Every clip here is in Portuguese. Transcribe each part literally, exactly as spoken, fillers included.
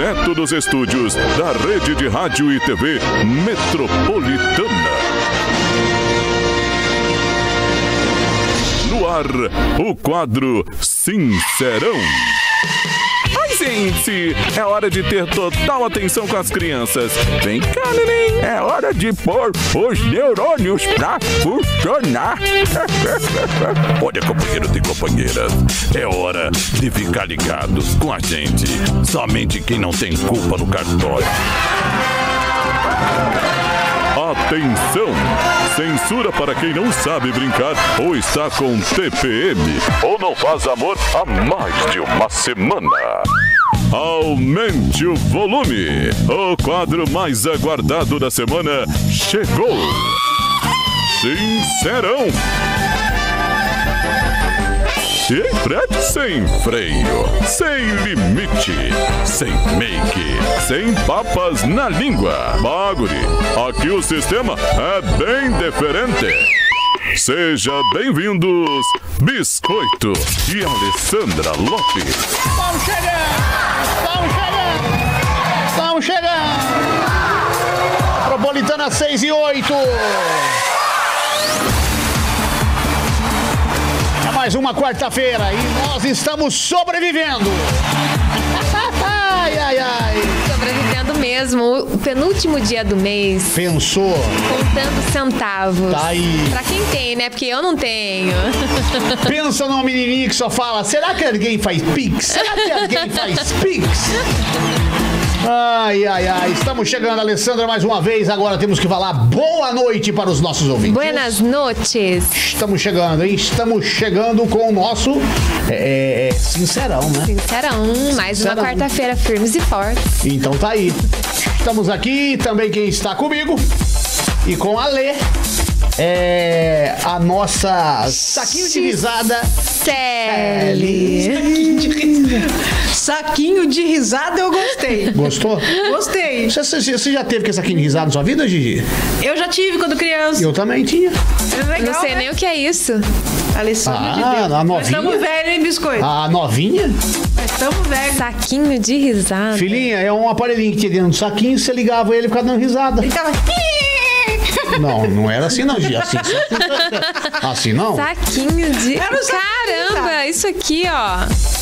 direto dos estúdios da Rede de Rádio e T V Metropolitana. No ar, o quadro Sincerão. Oi, gente! É hora de ter total atenção com as crianças. Vem cá, neném. É hora de pôr os neurônios pra funcionar. Olha, companheiro e companheiras, é hora de ficar ligado com a gente. Somente quem não tem culpa no cartório. Atenção! Censura para quem não sabe brincar ou está com T P M ou não faz amor há mais de uma semana. Aumente o volume! O quadro mais aguardado da semana chegou! Sincerão! E frete sem freio, sem limite, sem make, sem papas na língua. Baguri, aqui o sistema é bem diferente. Sejam bem-vindos, Biscoito e Alessandra Lopes. Estamos chegando! Estamos chegando! Estamos chegando! Metropolitana seis e oito. Mais uma quarta-feira e nós estamos sobrevivendo. Ai, ai, ai. Sobrevivendo mesmo. O penúltimo dia do mês. Pensou? Contando centavos. Tá aí. Pra quem tem, né? Porque eu não tenho. Pensa numa menininha que só fala, será que alguém faz pix? Será que alguém faz pix? Ai, ai, ai. Estamos chegando, Alessandra, mais uma vez. Agora temos que falar boa noite para os nossos ouvintes. Buenas noites. Estamos chegando, hein? Estamos chegando com o nosso é, é, Sincerão, né? Sincerão. Mais Sincerão. uma quarta-feira firmes e fortes. Então tá aí. Estamos aqui, também quem está comigo e com a Lê. É a nossa saquinho de risada. Sally. Saquinho de risada eu gostei. Gostou? Gostei. Você, você, você já teve com esse saquinho de risada na sua vida, Gigi? Eu já tive quando criança. Eu também tinha. É legal, Não sei né? nem o que é isso. Alessandra Ah, de Deus. a Nós novinha? estamos velhos, hein, biscoito? A novinha? Nós estamos velhos. Saquinho de risada. Filhinha, é um aparelhinho que tinha dentro do saquinho, você ligava ele e ficava dando risada. Ele tava... Não, não era assim não, Gigi. Assim, assim não? Saquinho de... Era um saquinho, Caramba, cara. isso aqui, ó.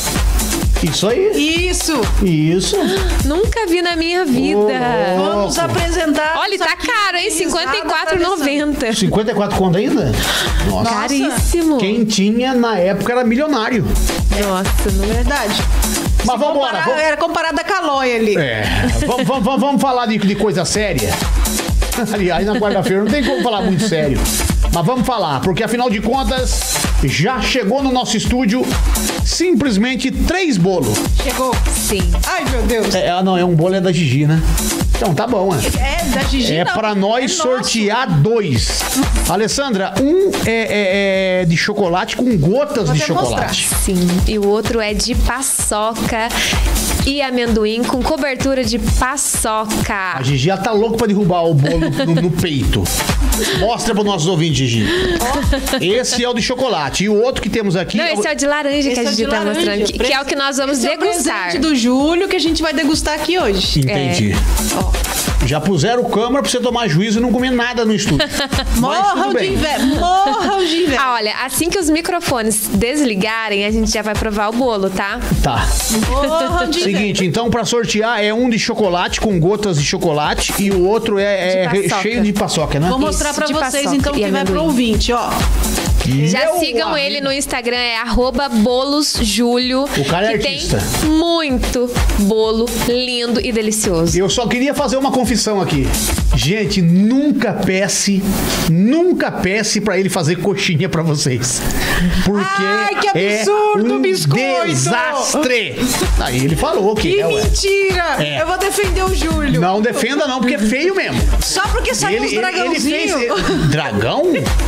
Isso aí. Isso. Isso. Nunca vi na minha vida. Ô, Vamos louco. apresentar... Olha, tá saquinho caro, hein? de cinquenta e risada quatro reais e noventa centavos. cinquenta e quatro conto ainda? Nossa. Caríssimo. Quem tinha na época era milionário. Nossa, não é. Verdade. Mas vamos embora. Comparar- Vamos... Era comparado a Calói ali. É, vamos, vamos, vamos, vamos falar de, de coisa séria. Aliás, na quarta-feira não tem como falar muito sério. Mas vamos falar, porque afinal de contas, já chegou no nosso estúdio simplesmente três bolos. Chegou. Sim. Ai, meu Deus. É, ah, não, é um bolo é da Gigi, né? Então tá bom, né? É da Gigi, É não. pra nós É sortear dois. Alessandra, um é, é- é de chocolate com gotas de Vou até chocolate. Sim. E o outro é de paçoca e amendoim com cobertura de paçoca. A Gigi ela tá louca pra derrubar o bolo no, no peito. Mostra pros nossos ouvintes, Gigi. Esse é o de chocolate. E o outro que temos aqui... Não, esse é o de laranja Esse que a é o Gigi de tá laranja. mostrando, que, que é o que nós vamos Esse é o degustar. presente do Júlio que a gente vai degustar aqui hoje. Entendi. Ó. Já puseram câmera pra você tomar juízo e não comer nada no estúdio. Mas Morram tudo de bem. inveja. Morram de inveja. Ah, olha, assim que os microfones desligarem, a gente já vai provar o bolo, tá? Tá. Morram de inveja. Seguinte, então pra sortear é um de chocolate com gotas de chocolate e o outro é, é De paçoca. cheio de paçoca, né? Vou mostrar Isso, pra de vocês paçoca então e que vai pro amendoim. ouvinte, ó. Já Meu sigam amigo. ele no Instagram, é arroba bolosjúlio. O cara é que artista. tem muito bolo lindo e delicioso. Eu só queria fazer uma confissão aqui. Gente, nunca peça, nunca peça pra ele fazer coxinha pra vocês. Porque Ai, que absurdo, é um biscoito! desastre. Aí ele falou que Que é, ué. mentira! É. Eu vou defender o Júlio. Não defenda não, porque é feio mesmo. Só porque saiu uns dragãozinhos. Dragão?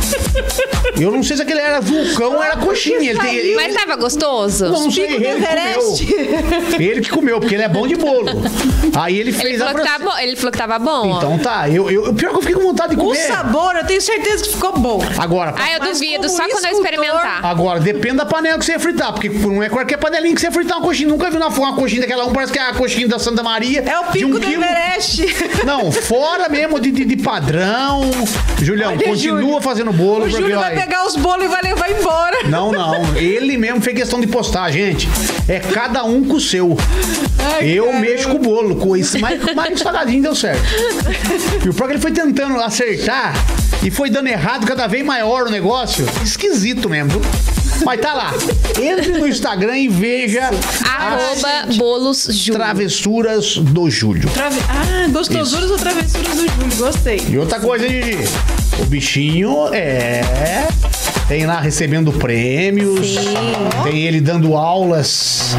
Eu não sei se aquele era vulcão ou era coxinha. Ele, tem, ele, Mas tava gostoso? não sei, Pico do ele Everest. comeu. Ele que comeu, porque ele é bom de bolo. Aí ele Ele fez falou, a que tá bom, ele falou que tava bom, ó. Então tá. Eu, eu, pior que eu fiquei com vontade de O comer. sabor, eu tenho certeza que ficou bom. Agora, Ah, eu Mas duvido, como só quando eu escultor- experimentar. agora, depende da panela que você ia fritar, porque não é qualquer panelinha que você ia fritar uma coxinha. Nunca vi uma, uma coxinha daquela um, parece que é a coxinha da Santa Maria. É o de pico um do quilo. Everest. Não, fora mesmo de, de, de padrão. Julião, Olha, continua Júlio. fazendo bolo. O porque, Júlio vai olha, pegar os bolos e vai levar embora. Não, não. Ele mesmo fez questão de postar, gente. É cada um com o seu. Ai, eu caramba. mexo com o bolo, com isso, mas, mas o salgadinho deu certo. E o pior que ele foi tentando acertar e foi dando errado, cada vez maior o negócio. Esquisito mesmo, viu? Mas tá lá. Entre no Instagram e veja Arroba as bolos Júlio. travessuras do Júlio. Trave... Ah, gostosuras ou travessuras do Júlio? Gostei. E outra coisa, Didi, o bichinho é... Tem lá recebendo prêmios. Sim. Tem ele dando aulas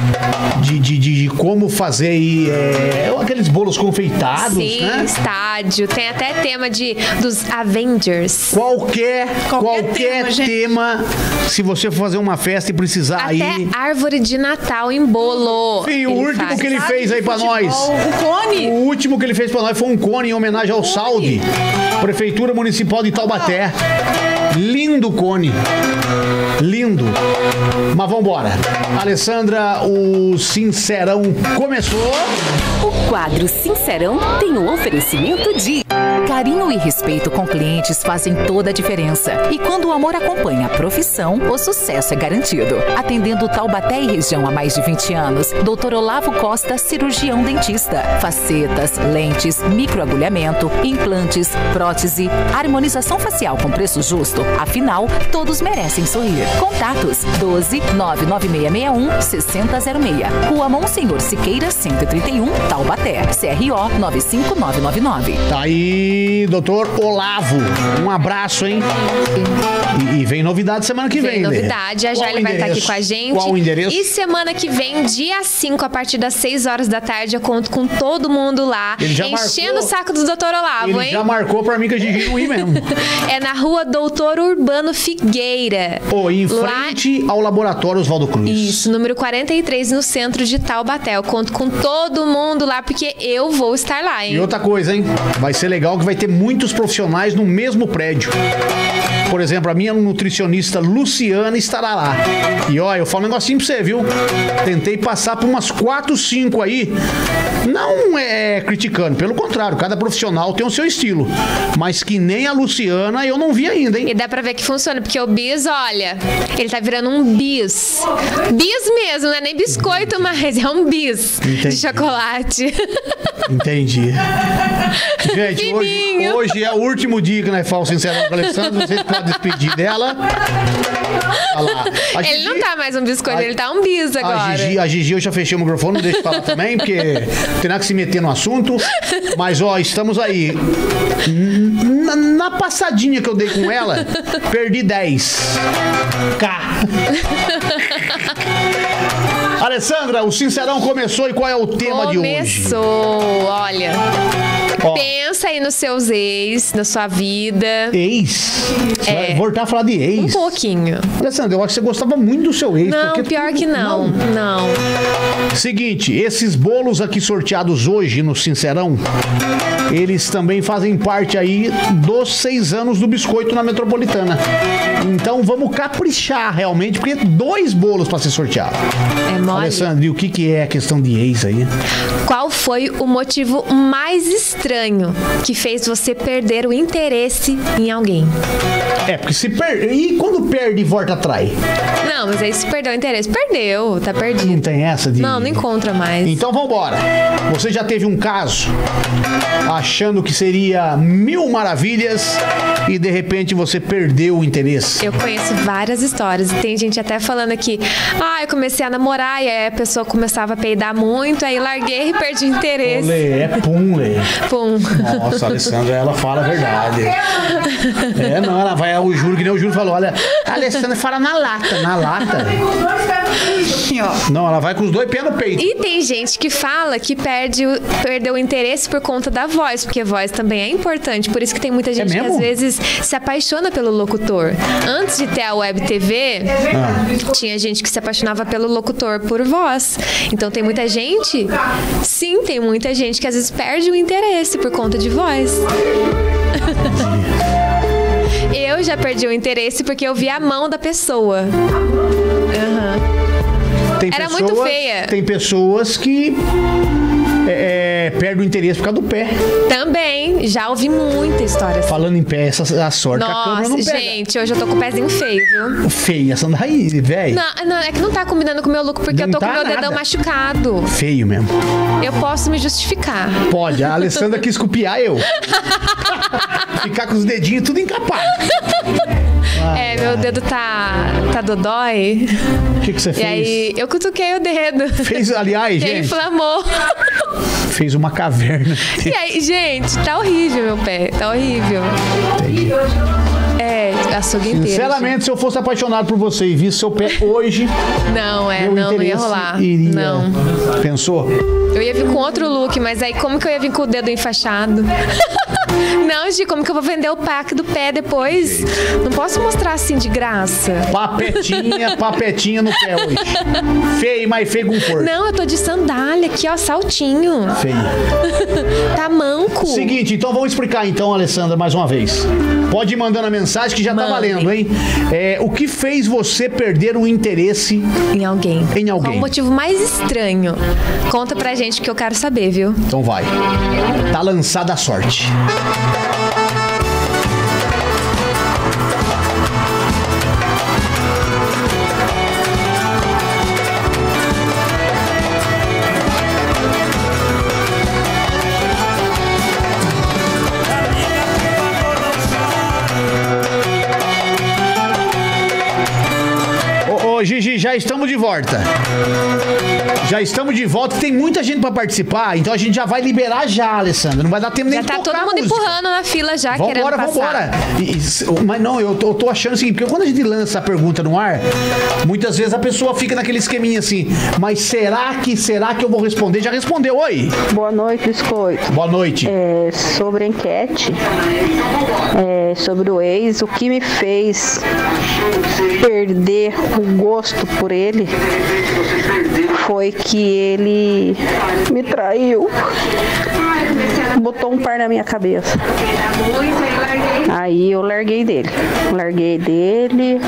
de, de, de, de como fazer aí, é, aqueles bolos confeitados, Sim, né? estádio. Tem até tema de, dos Avengers. Qualquer, qualquer, Qualquer tema, tema, se você for fazer uma festa e precisar Até aí... árvore de Natal em bolo. Sim, o último faz. que ele Sabe fez de aí pra futebol, nós. O cone. O último que ele fez pra nós foi um cone em homenagem ao Saldi, Prefeitura Municipal de Taubaté. Lindo cone. Lindo. Mas vambora. Alessandra, o Sincerão começou. O quadro Sincerão tem o oferecimento de... Carinho e respeito com clientes fazem toda a diferença. E quando o amor acompanha a profissão, o sucesso é garantido. Atendendo Taubaté e região há mais de vinte anos, doutor Olavo Costa, cirurgião dentista. Facetas, lentes, microagulhamento, implantes, prótese, harmonização facial com preço justo. Afinal, todos merecem sorrir. Contatos doze, nove nove seis seis um, seis zero zero seis. Rua Monsenhor Siqueira, cento e trinta e um, Taubaté. C R O nove cinco nove nove nove. Tá aí, doutor Olavo. Um abraço, hein? E, e vem novidade semana que vem, Tem né? novidade, já já Qual ele o vai estar aqui endereço? com a gente. Qual o endereço? E semana que vem, dia cinco, a partir das seis horas da tarde, eu conto com todo mundo lá, Ele já enchendo marcou. o saco do doutor Olavo, Ele hein? já marcou pra mim que a Gigi não ir mesmo. É na rua Doutor Urbano Figueira. Ô, em Lá- frente ao laboratório Oswaldo Cruz. Isso, número quarenta e três, no centro de Taubaté. Eu conto com todo mundo lá, porque eu vou estar lá, hein? E outra coisa, hein? Vai ser legal que vai ter muitos profissionais no mesmo prédio. Por exemplo, a minha nutricionista Luciana estará lá. E ó, eu falo um negocinho pra você, viu? Tentei passar por umas quatro, cinco aí. Não é criticando, pelo contrário, cada profissional tem o seu estilo. Mas que nem a Luciana eu não vi ainda, hein? E dá pra ver que funciona, porque o bis, olha, ele tá virando um bis. Bis mesmo, não é nem biscoito mais, é um bis Entendi. de chocolate. Entendi. Gente, hoje, Fininho. hoje é o último dia que nós falamos sinceramente com a Alessandra. Vocês podem despedir dela. Olha lá. A Ele Gigi- não tá mais um biscoito, a- ele tá um bis A agora. Gigi, a Gigi, eu já fechei o microfone, não deixa eu falar também, porque não tem nada que se meter no assunto. Mas, ó, estamos aí. Na, na passadinha que eu dei com ela, perdi dez. K. Alessandra, o Sincerão começou e qual é o tema de hoje? Começou, olha. Ó. Pensa aí nos seus ex, na sua vida. Ex? Você É. vai voltar a falar de ex? Um pouquinho. Alessandra, eu acho que você gostava muito do seu ex. Não, porque pior tudo- que não. Não. Seguinte, esses bolos aqui sorteados hoje no Sincerão, eles também fazem parte aí dos seis anos do biscoito na Metropolitana. Então vamos caprichar realmente, porque dois bolos para ser sorteado. É mole. Alessandra, e o que, que é a questão de ex aí? Qual foi o motivo mais estranho que fez você perder o interesse em alguém? É, porque se perde. E quando perde e volta atrai? Não, mas aí se perdeu o interesse, perdeu, tá Não perdido. tem essa de. Não, não encontra mais. Então vambora. Você já teve um caso achando que seria mil maravilhas e de repente você perdeu o interesse? Eu conheço várias histórias e tem gente até falando aqui, ah, eu comecei a namorar e aí a pessoa começava a peidar muito, aí larguei e perdi o interesse. Lê, é pum, Lê. Pum. Nossa, a Alessandra, ela fala a verdade. É, não, ela vai ao Júlio, que nem o Júlio falou. Olha, a Alessandra fala na lata, na lata. Assim, ó. Não, ela vai com os dois pés no peito. E tem gente que fala que perde o, perdeu o interesse por conta da voz, porque a voz também é importante. Por isso que tem muita gente que mesmo? às vezes se apaixona pelo locutor. Antes de ter a web T V, Ah. tinha gente que se apaixonava pelo locutor por voz. Então tem muita gente, sim, tem muita gente que às vezes perde o interesse por conta de voz. Eu já perdi o interesse porque eu vi a mão da pessoa. Aham. Tem Era pessoas, muito feia. Tem pessoas que é, é, perdem o interesse por causa do pé. Também, já ouvi muita história assim. Falando em pé, essa a sorte que a câmera não Nossa, pega. gente, hoje eu tô com o pezinho feio, viu? Feia essa daí, velho. Não, não, é que não tá combinando com o meu look, porque Não eu tô tá com o meu nada. dedão machucado. Feio mesmo. Eu posso me justificar. Pode, a Alessandra quis copiar eu. Ficar com os dedinhos tudo encapado. É, meu dedo tá, tá dodói. O que, que você E fez? aí, eu cutuquei o dedo. Fez, aliás, E aí gente, inflamou. fez uma caverna. E aí, gente, tá horrível meu pé. Tá horrível. É, açougue inteiro. Sinceramente, se eu fosse apaixonado por você e visse seu pé hoje, gente. Não, é, meu não, não ia interesse rolar. iria... Não. Pensou? Eu ia vir com outro look, mas aí como que eu ia vir com o dedo enfaixado? Não, Gi, como que eu vou vender o pack do pé depois? Não posso mostrar assim de graça. Papetinha, papetinha no pé hoje. Feio, mas feio com força. Não, eu tô de sandália aqui, ó, saltinho. Feio. Tá manco. Seguinte, então vamos explicar então, Alessandra, mais uma vez. Pode ir mandando a mensagem que já tá Mandem. valendo, hein? É, o que fez você perder o interesse? Em alguém. Em alguém. Qual o motivo mais estranho? Conta pra gente que eu quero saber, viu? Então vai. Tá lançada a sorte. Ô, ô, Gigi, já estamos de volta. Já estamos de volta. Tem muita gente pra participar, então a gente já vai liberar já, Alessandra. Não vai dar tempo nem Já de tá tocar todo a mundo música. empurrando na fila já, Vambora, querendo passar. vambora. E- e- mas não, eu tô, eu tô achando assim, porque quando a gente lança a pergunta no ar, muitas vezes a pessoa fica naquele esqueminha assim, mas será que, será que eu vou responder? Já respondeu, oi. Boa noite, Biscoito. Boa noite. É, sobre a enquete, é, sobre o ex, o que me fez perder o gosto por ele foi que ele me traiu, botou um par na minha cabeça. Aí eu larguei dele, larguei dele,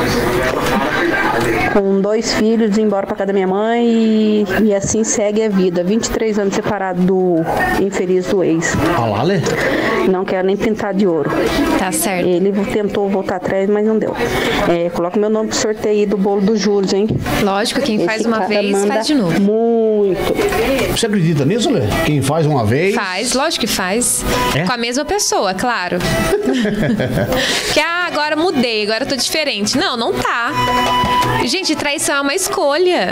com dois filhos, embora pra casa da minha mãe e, e assim segue a vida. vinte e três anos separado do infeliz do ex. Olha lá, Lê. Não quero nem pintar de ouro. Tá certo. Ele tentou voltar atrás, mas não deu. É, coloca meu nome pro sorteio aí do bolo do Júlio, hein? Lógico, quem faz Esse uma cara vez, manda faz de novo. Muito. Você acredita nisso, Lê? Quem faz uma vez... Faz, lógico que faz. É? Com a mesma pessoa, claro. Que, ah, agora mudei, agora eu tô diferente. Não, não tá. Gente, traição é uma escolha.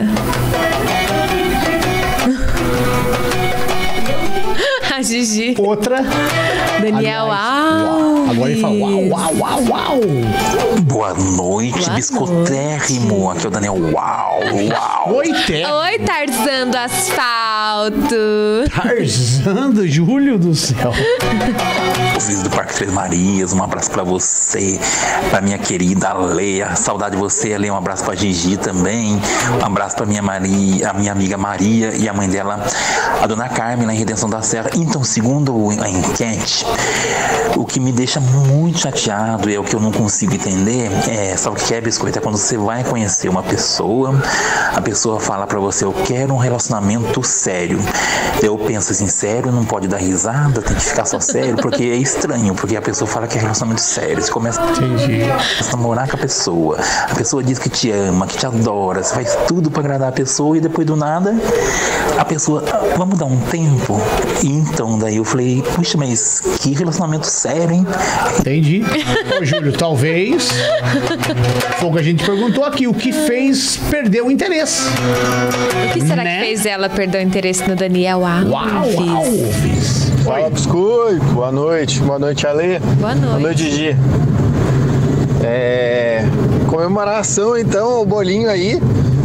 A Gigi. Outra... Daniel Aliás, Alves. Agora ele fala uau, uau, uau, uau. Boa noite, Boa biscotérrimo. noite. Aqui é o Daniel. Uau, uau. Oi, Té. Oi, Tarzan do asfalto. Tarzan do Júlio do céu. Vocês do Parque Três Marias, um abraço pra você, pra minha querida Leia, saudade de você, Leia, um abraço pra Gigi também, um abraço pra minha Maria, a minha amiga Maria e a mãe dela, a dona Carmen, lá em Redenção da Serra. Então, segundo a enquete, o que me deixa muito chateado é o que eu não consigo entender, é, sabe o que é, Biscoito? É quando você vai conhecer uma pessoa, a pessoa fala pra você, eu quero um relacionamento sério. Eu penso assim, sério, não pode dar risada, tem que ficar só sério, porque é estranho, porque a pessoa fala que é relacionamento sério, você começa a namorar com a pessoa, a pessoa diz que te ama, que te adora, você faz tudo pra agradar a pessoa e depois do nada, a pessoa, ah, vamos dar um tempo? E então, daí eu falei, puxa, mas que relacionamento sério, hein? Entendi. Ô, Júlio, talvez... Foi o que a gente perguntou aqui. O que fez perder o interesse? O que será Né? que fez ela perder o interesse no Daniel Alves? Uau, Alves. Fala, Biscoito. Boa noite. Boa noite, Ale. Boa noite. Boa noite, Gigi. É... Comemoração, então, o bolinho aí.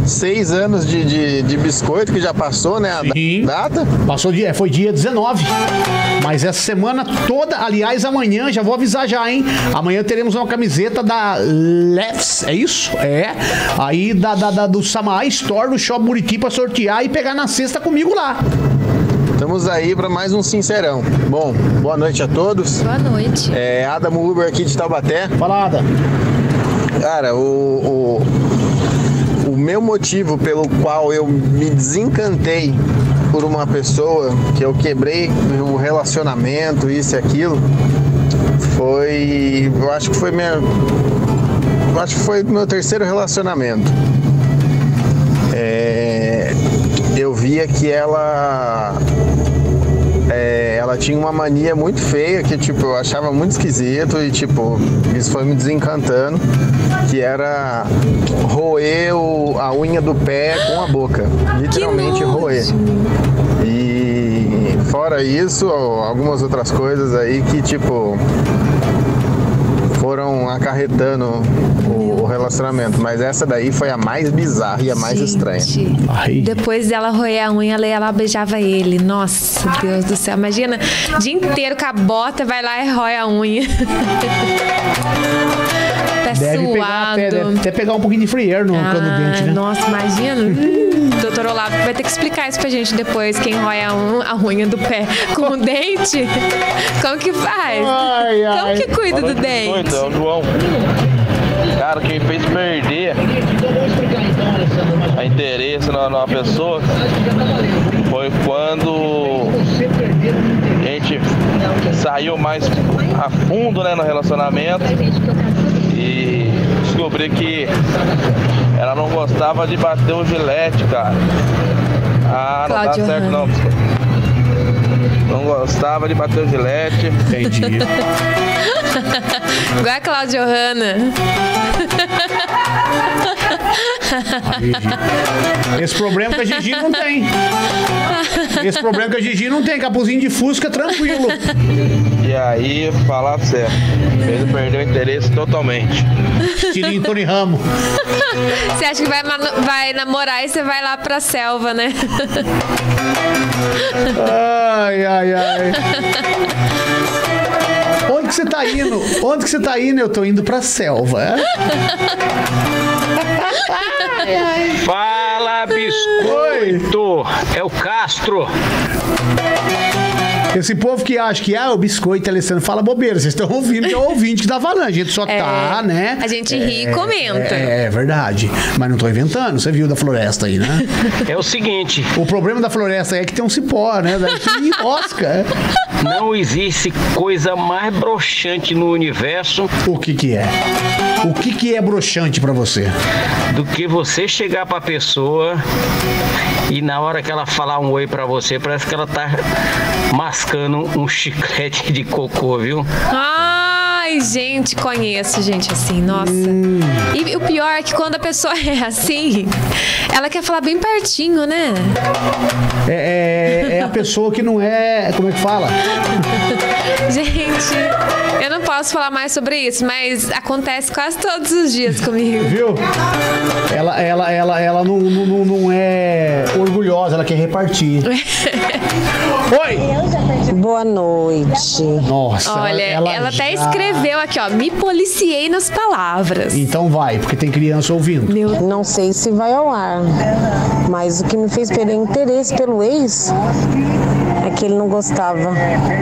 seis anos de, de, de biscoito que já passou, né? A Sim. data? Passou dia, foi dia dezenove. Mas essa semana toda, aliás, amanhã, já vou avisar já, hein? Amanhã teremos uma camiseta da Lefs, é isso? É. Aí da, da, da, do Samaá Store, do Shop Muriqui, pra sortear e pegar na sexta comigo lá. Estamos aí para mais um Sincerão. Bom, boa noite a todos. Boa noite. É Adamo Uber aqui de Taubaté. Fala, Ada. Cara, o, o, o meu motivo pelo qual eu me desencantei por uma pessoa, que eu quebrei o relacionamento, isso e aquilo, foi... Eu acho que foi minha... Eu acho que foi meu terceiro relacionamento. É, eu via que ela... É, ela tinha uma mania muito feia que, tipo, eu achava muito esquisito e, tipo, isso foi me desencantando, que era roer o, a unha do pé com a boca, literalmente roer. E fora isso, algumas outras coisas aí que, tipo, foram acarretando o, o relacionamento, mas essa daí foi a mais bizarra e a mais Gente, estranha. Ai. Depois dela roer a unha, ela, ela beijava ele. Nossa, Deus do céu. Imagina, o dia inteiro com a bota, vai lá e rói a unha. Pé Deve pegar, suado. até, deve até pegar um pouquinho de frieiro no cano Ah, dente, né? Nossa, imagina. Hum, doutor Olavo vai ter que explicar isso pra gente depois, quem rói a, un- a unha do pé com o dente. Como que faz? Ai, ai. Como que cuida do dente? É o João. Cara, quem fez perder a interesse na, numa pessoa foi quando a gente saiu mais a fundo, né, no relacionamento e descobri que ela não gostava de bater o gilete, cara. Ah, não Cláudio tá certo não. Não gostava de bater o gilete. Entendi. Igual a Cláudia Hanna. Esse problema que a Gigi não tem. Esse problema que a Gigi não tem. Capuzinho de Fusca, tranquilo. E aí, falar sério, ele perdeu o interesse totalmente. Estilinho Tony Ramo. Você acha que vai, manu- vai namorar e você vai lá pra selva, né? Ai, ai, ai. Onde que você tá indo? Onde que você tá indo? Eu tô indo pra selva. É? Fala, biscoito! É o Castro. Esse povo que acha que ah, o biscoito, Alessandro, fala bobeira. Vocês estão ouvindo que é o ouvinte que tá falando. A gente só É, tá, né? a gente ri e comenta. É, é verdade. Mas não tô inventando. Você viu da floresta aí, né? É o seguinte, O problema da floresta é que tem um cipó, né? Daí que enrosca. não existe coisa mais broxante no universo O que que é? O que que é broxante pra você? do que você chegar pra pessoa e na hora que ela falar um oi pra você, parece que ela tá mascando um chiclete de cocô, viu? Ai, gente, conheço gente assim, nossa. Hum. E o pior é que quando a pessoa é assim, ela quer falar bem pertinho, né? É, é, é a pessoa que não é... Como é que fala? Gente, eu não posso falar mais sobre isso, mas acontece quase todos os dias comigo. Viu? Ela, ela, ela, ela não, não, não é orgulhosa, ela quer repartir. Oi! Boa noite. Nossa, Olha, ela, já- até escreveu aqui, ó, me policiei nas palavras. Então vai, porque tem criança ouvindo. Meu Não sei se vai ao ar, mas o que me fez perder interesse pelo ex é que ele não gostava.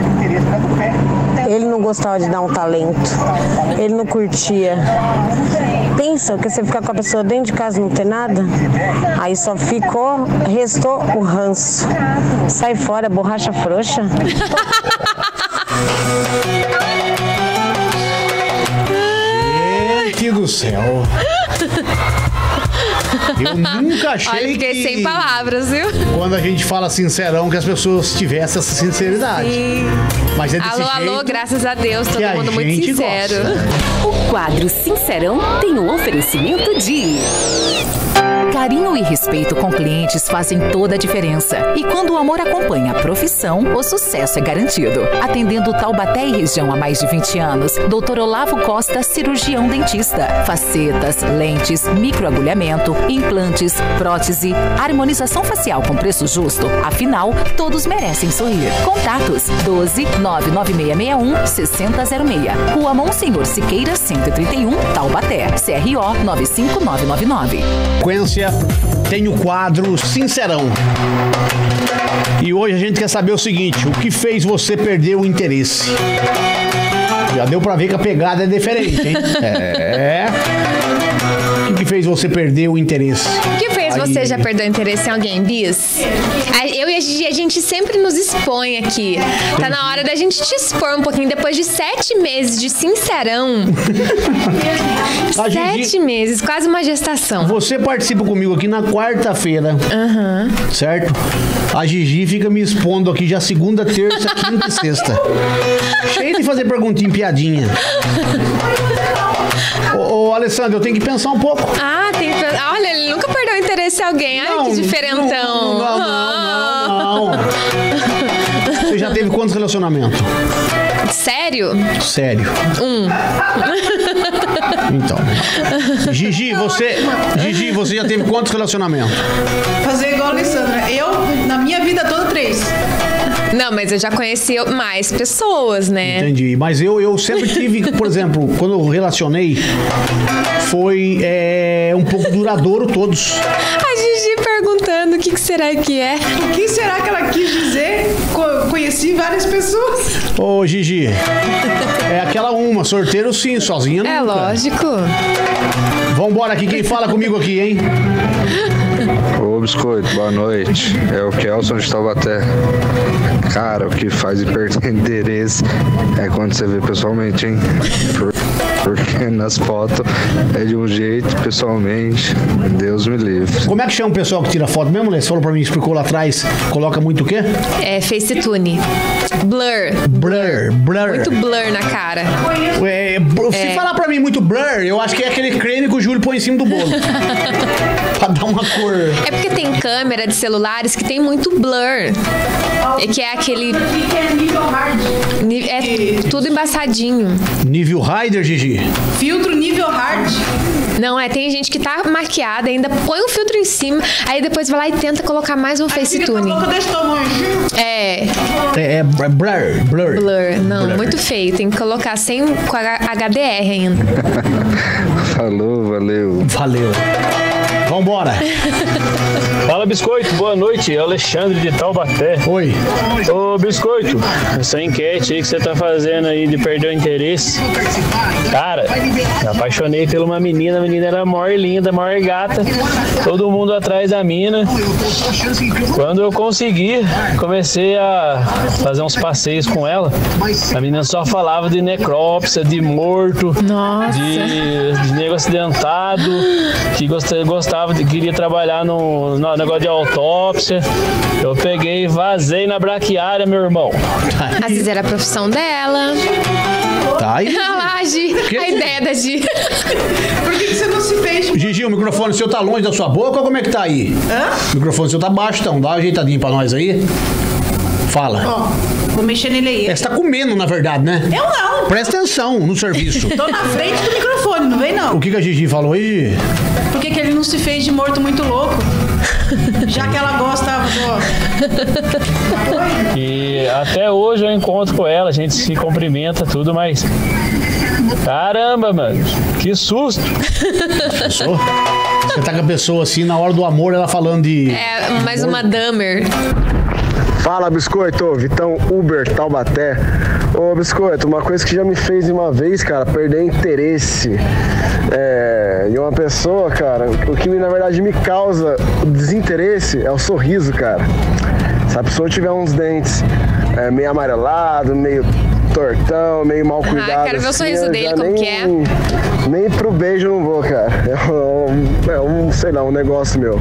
Ele não gostava de dar um talento. Ele não curtia. Pensa que você ficar com a pessoa dentro de casa e não ter nada? Aí só ficou, restou o ranço. Sai fora, borracha frouxa. Gente do céu. Eu nunca achei Olha, fiquei que sem palavras, viu? quando a gente fala sincerão que as pessoas tivessem essa sinceridade. Sim. Mas é desse Alô, alô, jeito graças a Deus, todo que a mundo muito gente sincero. gosta. O quadro Sincerão tem o oferecimento de Carinho e respeito com clientes fazem toda a diferença. E quando o amor acompanha a profissão, o sucesso é garantido. Atendendo Taubaté e região há mais de vinte anos, doutor Olavo Costa, cirurgião dentista. Facetas, lentes, microagulhamento, implantes, prótese, harmonização facial com preço justo. Afinal, todos merecem sorrir. Contatos doze, nove nove seis seis um, seis zero zero seis. Rua Monsenhor Siqueira, cento e trinta e um, Taubaté. C R O nove cinco nove nove nove. Sequência, tem o quadro Sincerão. E hoje a gente quer saber o seguinte: o que fez você perder o interesse? Já deu pra ver que a pegada é diferente, hein? É. O que fez você perder o interesse? O que fez Aí... você já perdeu interesse em alguém, Bis? Eu e a Gigi, a gente sempre nos expõe aqui. Tá na hora da gente te expor um pouquinho. Depois de sete meses de Sincerão. Sete Gigi... meses, quase uma gestação. Você participa comigo aqui na quarta-feira. Aham. Uhum. Certo? A Gigi fica me expondo aqui já segunda, terça, quinta e sexta. Cheio de fazer perguntinha, piadinha. Ô, ô, Alessandro, eu tenho que pensar um pouco. Ah, tem que pensar. Olha, ele nunca perdeu interesse em alguém. Ai, não, que diferentão. Não, não, não, não, não. Você já teve quantos relacionamentos? Sério? Sério. Um. Então. Gigi, você. Gigi, você já teve quantos relacionamentos? Fazer igual a Alessandra. Eu, na minha vida toda, três. Não, mas eu já conheci mais pessoas, né? Entendi. Mas eu, eu sempre tive, por exemplo, quando eu relacionei, foi é, um pouco duradouro todos. A Gigi perguntando o que, que será que é. O que será que ela quis dizer? Co- conheci várias pessoas. Ô, Gigi, é aquela uma, sorteiro sim, sozinha nunca. É lógico. Vambora aqui, quem fala comigo aqui, hein? Ô, Biscoito, boa noite. É o Kelson de Taubaté. Cara, o que faz perder interesse é quando você vê pessoalmente, hein? Por, porque nas fotos é de um jeito, pessoalmente, Deus me livre. Como é que chama o pessoal que tira foto mesmo, né? Você falou pra mim, explicou lá atrás, coloca muito o quê? É Facetune. Blur. Blur, blur. Muito blur na cara. É, se é. falar pra mim muito blur, eu acho que é aquele creme que o Júlio põe em cima do bolo. Pra dar uma cor. É porque tem câmera de celulares que tem muito blur. É que é aquele... É tudo embaçadinho. Nível Rider, Gigi? Filtro nível hard. Não, é, tem gente que tá maquiada, ainda põe um filtro em cima, aí depois vai lá e tenta colocar mais um Facetune. É. É, é blur, blur. Blur, não, blur. Muito feio. Tem que colocar sem com H D R ainda. Falou, valeu. Valeu. Vambora. Fala, Biscoito, boa noite. É o Alexandre de Taubaté. Oi. Ô, Biscoito, essa enquete aí que você tá fazendo aí de perder o interesse. Cara, me apaixonei por uma menina, a menina era maior linda, maior gata, todo mundo atrás da mina. Quando eu consegui, comecei a fazer uns passeios com ela, a menina só falava de necrópsia, de morto, Nossa. de, de nego acidentado, que gostava, gostava de, queria trabalhar no, no negócio de autópsia. Eu peguei e vazei na braquiária, meu irmão. Às vezes era a profissão dela. Tá aí. Olha lá, Gi. A ideia da Gi. Por que, que você não se fez? Gigi, o microfone seu tá longe da sua boca ou como é que tá aí? Hã? O microfone seu tá baixo, então. Dá uma ajeitadinha pra nós aí. Fala. Ó, vou mexer nele aí. É, você tá comendo, na verdade, né? Eu não. Presta atenção no serviço. Tô na frente do microfone, não vem não. O que, que a Gigi falou aí, Gigi? Por que, que ele não se fez de morto muito louco? Já que ela gostava do... E até hoje eu encontro com ela, a gente se cumprimenta, tudo, mas... Caramba, mano, que susto! Pensou? Você tá com a pessoa assim, na hora do amor, ela falando de... É, mais uma Dahmer. Fala, Biscoito, Vitão Uber Taubaté. Ô, Biscoito, uma coisa que já me fez uma vez, cara, perder interesse é, em uma pessoa, cara, o que na verdade me causa desinteresse é o sorriso, cara. Se a pessoa tiver uns dentes é, meio amarelado, meio tortão, meio mal cuidado. Ah, quero ver o sorriso assim, dele, já como nem, que é. Nem pro beijo eu não vou, cara. É um, é um, sei lá, um negócio meu.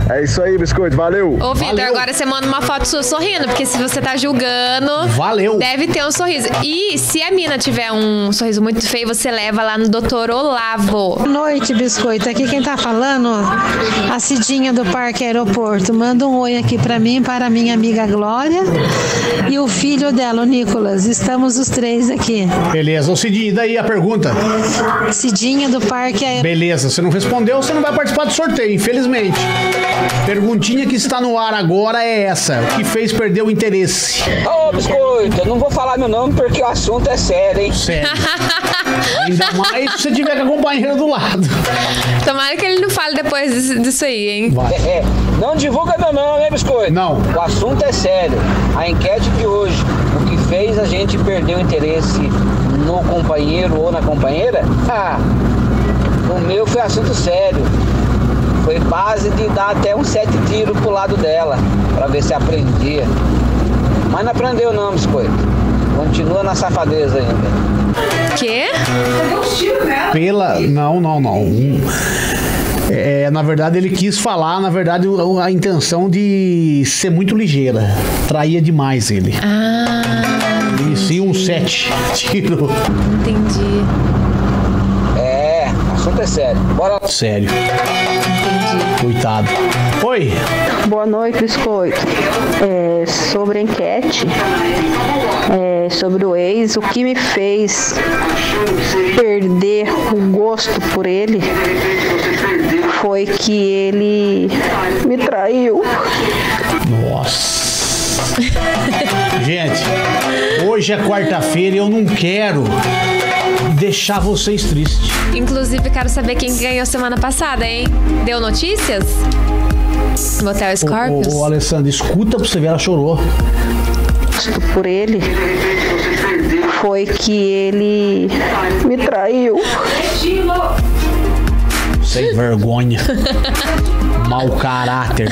É isso aí, Biscoito. Valeu. Ô, Vitor, Valeu. agora você manda uma foto sua sorrindo, porque se você tá julgando... Valeu. Deve ter um sorriso. E se a mina tiver um sorriso muito feio, você leva lá no doutor Olavo. Boa noite, Biscoito. Aqui quem tá falando, a Cidinha do Parque Aeroporto. Manda um oi aqui pra mim, para a minha amiga Glória e o filho dela, o Nicolas. Estamos os três aqui. Beleza. Ô, Cidinha, e daí a pergunta? Cidinha do Parque Aeroporto. Beleza, você não respondeu, você não vai participar do sorteio, infelizmente. Perguntinha que está no ar agora é essa: o que fez perder o interesse? Ô, Biscoito, eu não vou falar meu nome porque o assunto é sério, hein? Sério. Ainda mais se você tiver com a companheira do lado. Tomara que ele não fale depois disso, disso aí, hein? Vai. É, é, não divulga meu nome, hein, Biscoito? Não. O assunto é sério. A enquete de hoje, o que fez a gente perder o interesse no companheiro ou na companheira? Ah, o meu foi assunto sério. Foi base de dar até uns sete tiros pro lado dela, pra ver se aprendia. Mas não aprendeu não, Biscoito. Continua na safadeza ainda. Quê? Pela... Não, não, não. É, na verdade, ele quis falar, na verdade, a intenção de ser muito ligeira. Traía demais ele. Ah. E sim, um sete tiro. Entendi. É, assunto é sério. Bora. Sério. Entendi. Coitado. Oi. Boa noite, Biscoito. É, sobre a enquete, é, sobre o ex, o que me fez perder o gosto por ele foi que ele me traiu. Nossa. Gente, hoje é quarta-feira e eu não quero deixar vocês tristes. Inclusive, quero saber quem ganhou semana passada, hein? Deu notícias? Motel Scorpius? Ô, ô, Alessandra, escuta pra você ver, ela chorou. Por ele foi que ele me traiu. Sem vergonha. Mau caráter.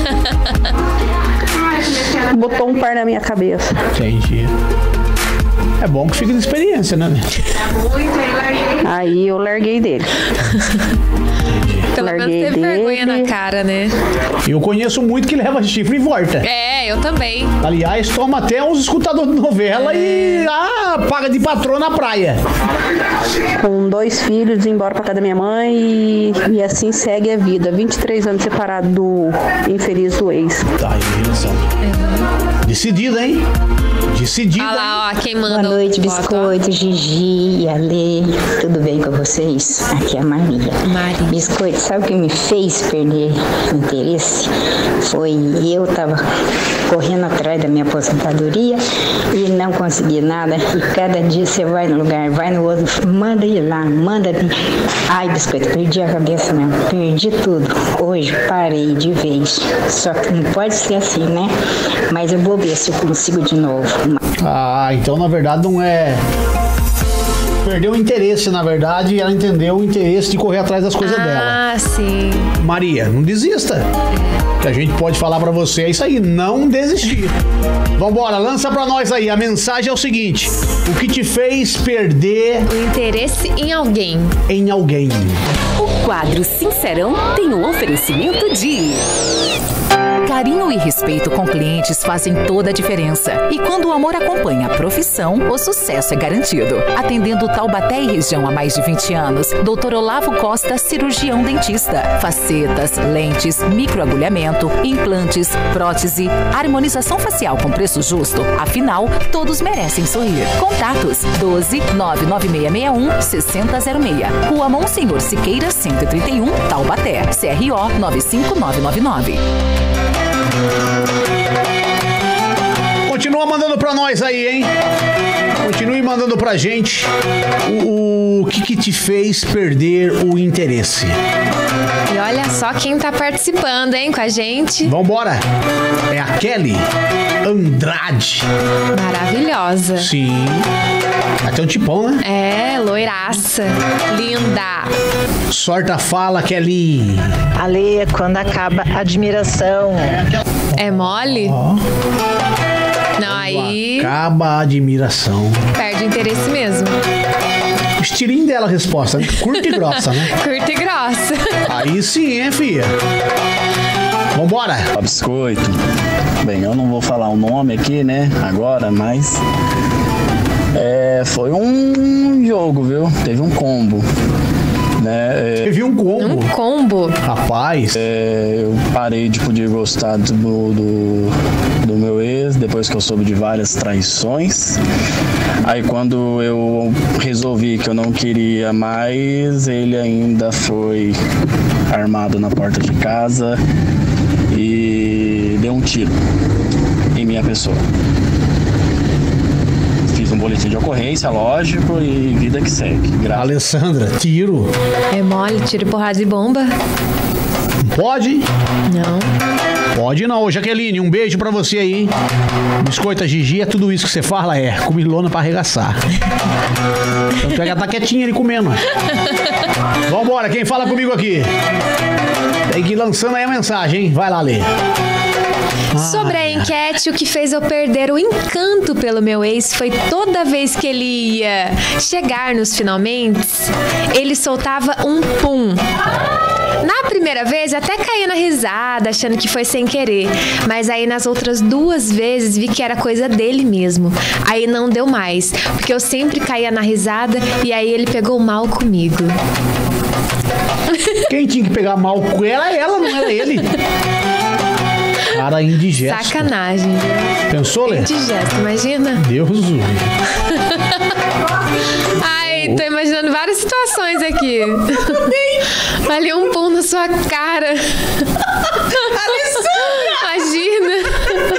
Botou um par na minha cabeça. Entendi. É bom que fica de experiência, né? Aí eu larguei dele. Pelo menos Larguei teve dele. vergonha na cara, né? Eu conheço muito que leva chifre e volta. É, eu também. Aliás, toma até uns escutadores de novela é. e ah, paga de patrão na praia. Com dois filhos, embora pra casa da minha mãe e, e assim segue a vida. vinte e três anos separado do infeliz do ex. Tá aí, Alessandra. Decidida, hein? Decidida. Olha lá, ó, quem manda. Boa noite, foto, Biscoito, Gigi, Ale, tudo bem com vocês? Aqui é a Maria. Maria. Biscoito, sabe o que me fez perder o interesse? Foi eu tava correndo atrás da minha aposentadoria e não consegui nada. E cada dia você vai no lugar, vai no outro, manda ir lá, manda vir. Ai, Biscoito, perdi a cabeça mesmo, perdi tudo. Hoje parei de vez. Só que não pode ser assim, né? Mas eu vou ver se eu consigo de novo. Ah, então na verdade não é... Perdeu o interesse, na verdade, e ela entendeu o interesse de correr atrás das coisas ah, dela. Ah, sim. Maria, não desista. O que a gente pode falar pra você é isso aí, não desistir. Vambora, lança pra nós aí. A mensagem é o seguinte: o que te fez perder o interesse em alguém? Em alguém. O quadro Sincerão tem o oferecimento de... Carinho e respeito com clientes fazem toda a diferença. E quando o amor acompanha a profissão, o sucesso é garantido. Atendendo Taubaté e região há mais de vinte anos, doutor Olavo Costa, cirurgião dentista. Facetas, lentes, microagulhamento, implantes, prótese, harmonização facial com preço justo. Afinal, todos merecem sorrir. Contatos doze, nove nove seis seis um, seis zero zero seis. Rua Monsenhor Siqueira, cento e trinta e um, Taubaté. C R O nove cinco nove nove nove. Continua mandando pra nós aí, hein? Continue mandando pra gente o, o que que te fez perder o interesse. E olha só quem tá participando, hein, com a gente. Vambora. É a Kelly Andrade. Maravilhosa. Sim. Até um tipão, né? É, loiraça. Linda. Sorta fala, Kelly. Ale, quando acaba a admiração. É mole? Oh. Não, aí... Acaba a admiração. Perde o interesse mesmo. Estilinho dela a resposta, né? Curta e grossa, né? Curta e grossa. Aí sim, hein, filha? Vambora. Biscoito. Bem, eu não vou falar o nome aqui, né, agora, mas é, foi um jogo, viu? Teve um combo. Né? Teve um combo? Um combo? Rapaz. É, eu parei de poder gostar do, do, do meu ex, depois que eu soube de várias traições. Aí quando eu resolvi que eu não queria mais, ele ainda foi armado na porta de casa e deu um tiro em minha pessoa. Fiz um boletim de ocorrência, lógico, e vida que segue. Graças. Alessandra, tiro. É mole, tiro, porrada e bomba. Pode? Não. Pode não. Jaqueline, um beijo pra você aí. Biscoita Gigi, é tudo isso que você fala? É, comilona pra arregaçar. Então pega, tá quietinha ali comendo. Vambora, quem fala comigo aqui? Tem que ir lançando aí a mensagem, hein? Vai lá, Lê. Sobre a enquete, o que fez eu perder o encanto pelo meu ex foi toda vez que ele ia chegar nos finalmente, ele soltava um pum. Na primeira vez, até caía na risada, achando que foi sem querer. Mas aí, nas outras duas vezes, vi que era coisa dele mesmo. Aí não deu mais, porque eu sempre caía na risada e aí ele pegou mal comigo. Quem tinha que pegar mal com ela, ela, não era ele. Cara indigesto. Sacanagem. Pensou, Lê? Indigesto, imagina. Deus do céu. Ai, tô imaginando várias situações aqui. Ali um pum na sua cara. Imagina.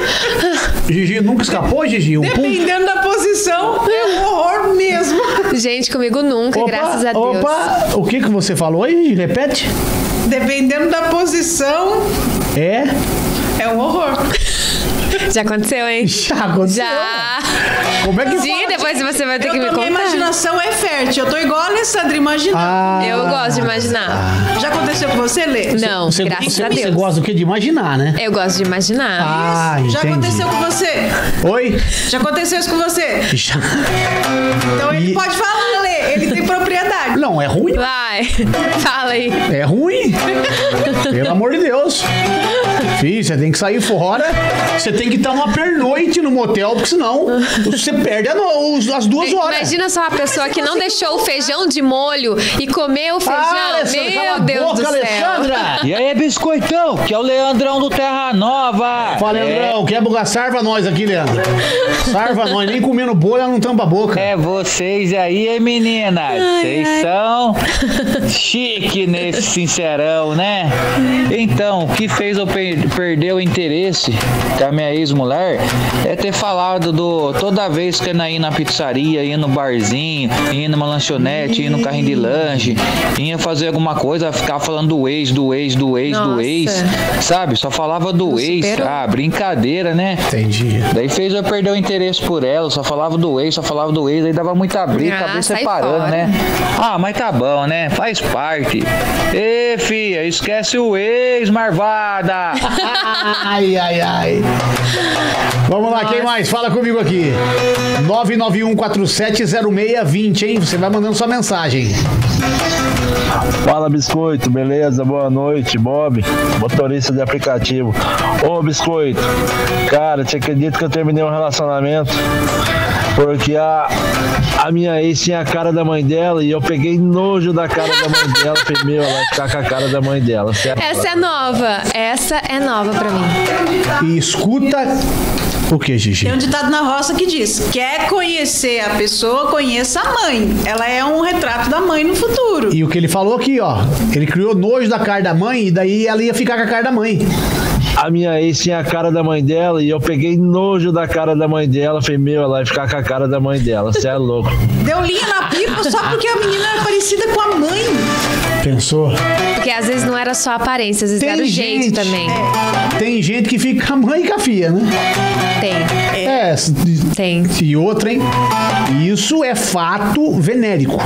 Gigi nunca escapou, Gigi? Um Dependendo pum? da posição, é um horror mesmo. Gente, comigo nunca, opa, graças a Deus. Opa, o que que você falou aí? Repete. Dependendo da posição... É? É um horror. Já aconteceu, hein? Já aconteceu. Já. Como é que Sim, fala? depois você vai ter eu que me tô, contar. Minha imaginação é fértil. Eu tô igual a Alessandra imaginando. Ah, eu gosto de imaginar. Já aconteceu com você, Lê? Não, você, graças você, a Deus. Você gosta do quê? De imaginar, né? Eu gosto de imaginar. Ah, Já entendi. aconteceu com você? Oi? Já aconteceu isso com você? Já. Então ele E- pode falar, Lê. Ele tem propriedade. Não, é ruim. Vai, fala aí. É ruim. Pelo amor de Deus. Filho, você tem que sair fora. Você tem que estar uma pernoite no motel, porque senão você perde a no- os- as duas horas. Imagina só a pessoa que não deixou o feijão de molho e comeu o feijão. Ah, Alessandra, cala a Meu Deus boca, do céu. Alessandra. E aí, biscoitão, que é o Leandrão do Terra Nova. Fala, Leandrão, quer bugar? Sarva nós aqui, Leandro. Sarva nós, nem comendo bolha não tampa a boca. É vocês aí, hein, meninas? Vocês são chique nesse sincerão, né? Então, o que fez eu per- perder o interesse com a minha ex-mulher é ter falado do toda vez que eu ia na pizzaria, ia no barzinho, ia numa lanchonete, ia no carrinho de lanche, ia fazer alguma coisa, ficar falando do ex, do ex, do ex, do Nossa. ex, sabe? Só falava do Não ex, superou. ah, brincadeira, né? Entendi. Daí fez eu perder o interesse por ela, só falava do ex, só falava do ex, aí dava muita briga, Ah, acabei sai separando, fora. né? Ah, mas tá bom, né? Faz parte. Ê, filha, esquece o ex, marvada! Ai, ai, ai. Vamos lá, quem mais? Fala comigo aqui. nove nove um quatro sete zero seis dois zero, hein? Você vai mandando sua mensagem. Fala, Biscoito, beleza? Boa noite, Bob, motorista de aplicativo. Ô, Biscoito, cara, te acredito que eu terminei um relacionamento porque a, a minha ex tinha a cara da mãe dela e eu peguei nojo da cara da mãe dela. Falei, meu, ela vai ficar com a cara da mãe dela. Certo? Essa é nova. Essa é nova pra mim. E escuta o que, Gigi? Tem um ditado na roça que diz: quer conhecer a pessoa, conheça a mãe. Ela é um retrato da mãe no futuro. E o que ele falou aqui, ó. Ele criou nojo da cara da mãe e daí ela ia ficar com a cara da mãe. A minha ex tinha a cara da mãe dela e eu peguei nojo da cara da mãe dela. Falei, meu, ela vai ficar com a cara da mãe dela. Você é louco. Deu linha na pipa só porque a menina era parecida com a mãe. Pensou? Porque às vezes não era só a aparência, às vezes Tem era o jeito gente- também. Tem gente que fica com a mãe e com a filha, né? Tem. É. Tem. E outra, hein? Isso é fato venérico.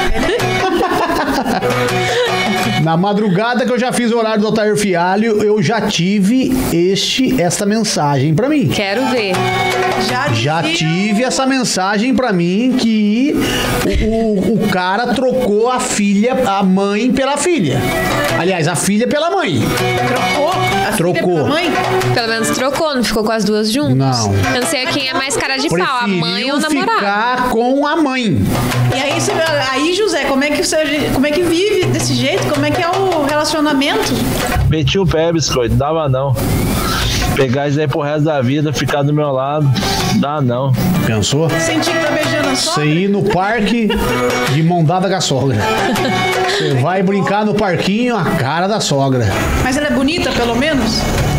Na madrugada que eu já fiz o horário do Altair Fialho, eu já tive este, esta mensagem pra mim. Quero ver. Já, Já tive essa mensagem pra mim que o, o, o cara trocou a filha, a mãe pela filha. Aliás, a filha pela mãe. Trocou? A Trocou mãe? Pelo menos trocou, não ficou com as duas juntas? Não. Eu não sei quem é mais cara de pau, a mãe ou o namorado. Ficar com a mãe. E aí, você, aí, José, como é, que você, como é que vive desse jeito? Como é que é o relacionamento? Meti o pé, biscoito, dava não. Pegar isso aí pro resto da vida, ficar do meu lado, dá não. Pensou? Sentir que tá beijando a sogra? Você ir no parque de mão dada com a sogra. Você vai brincar no parquinho, a cara da sogra. Mas ela é bonita, pelo menos?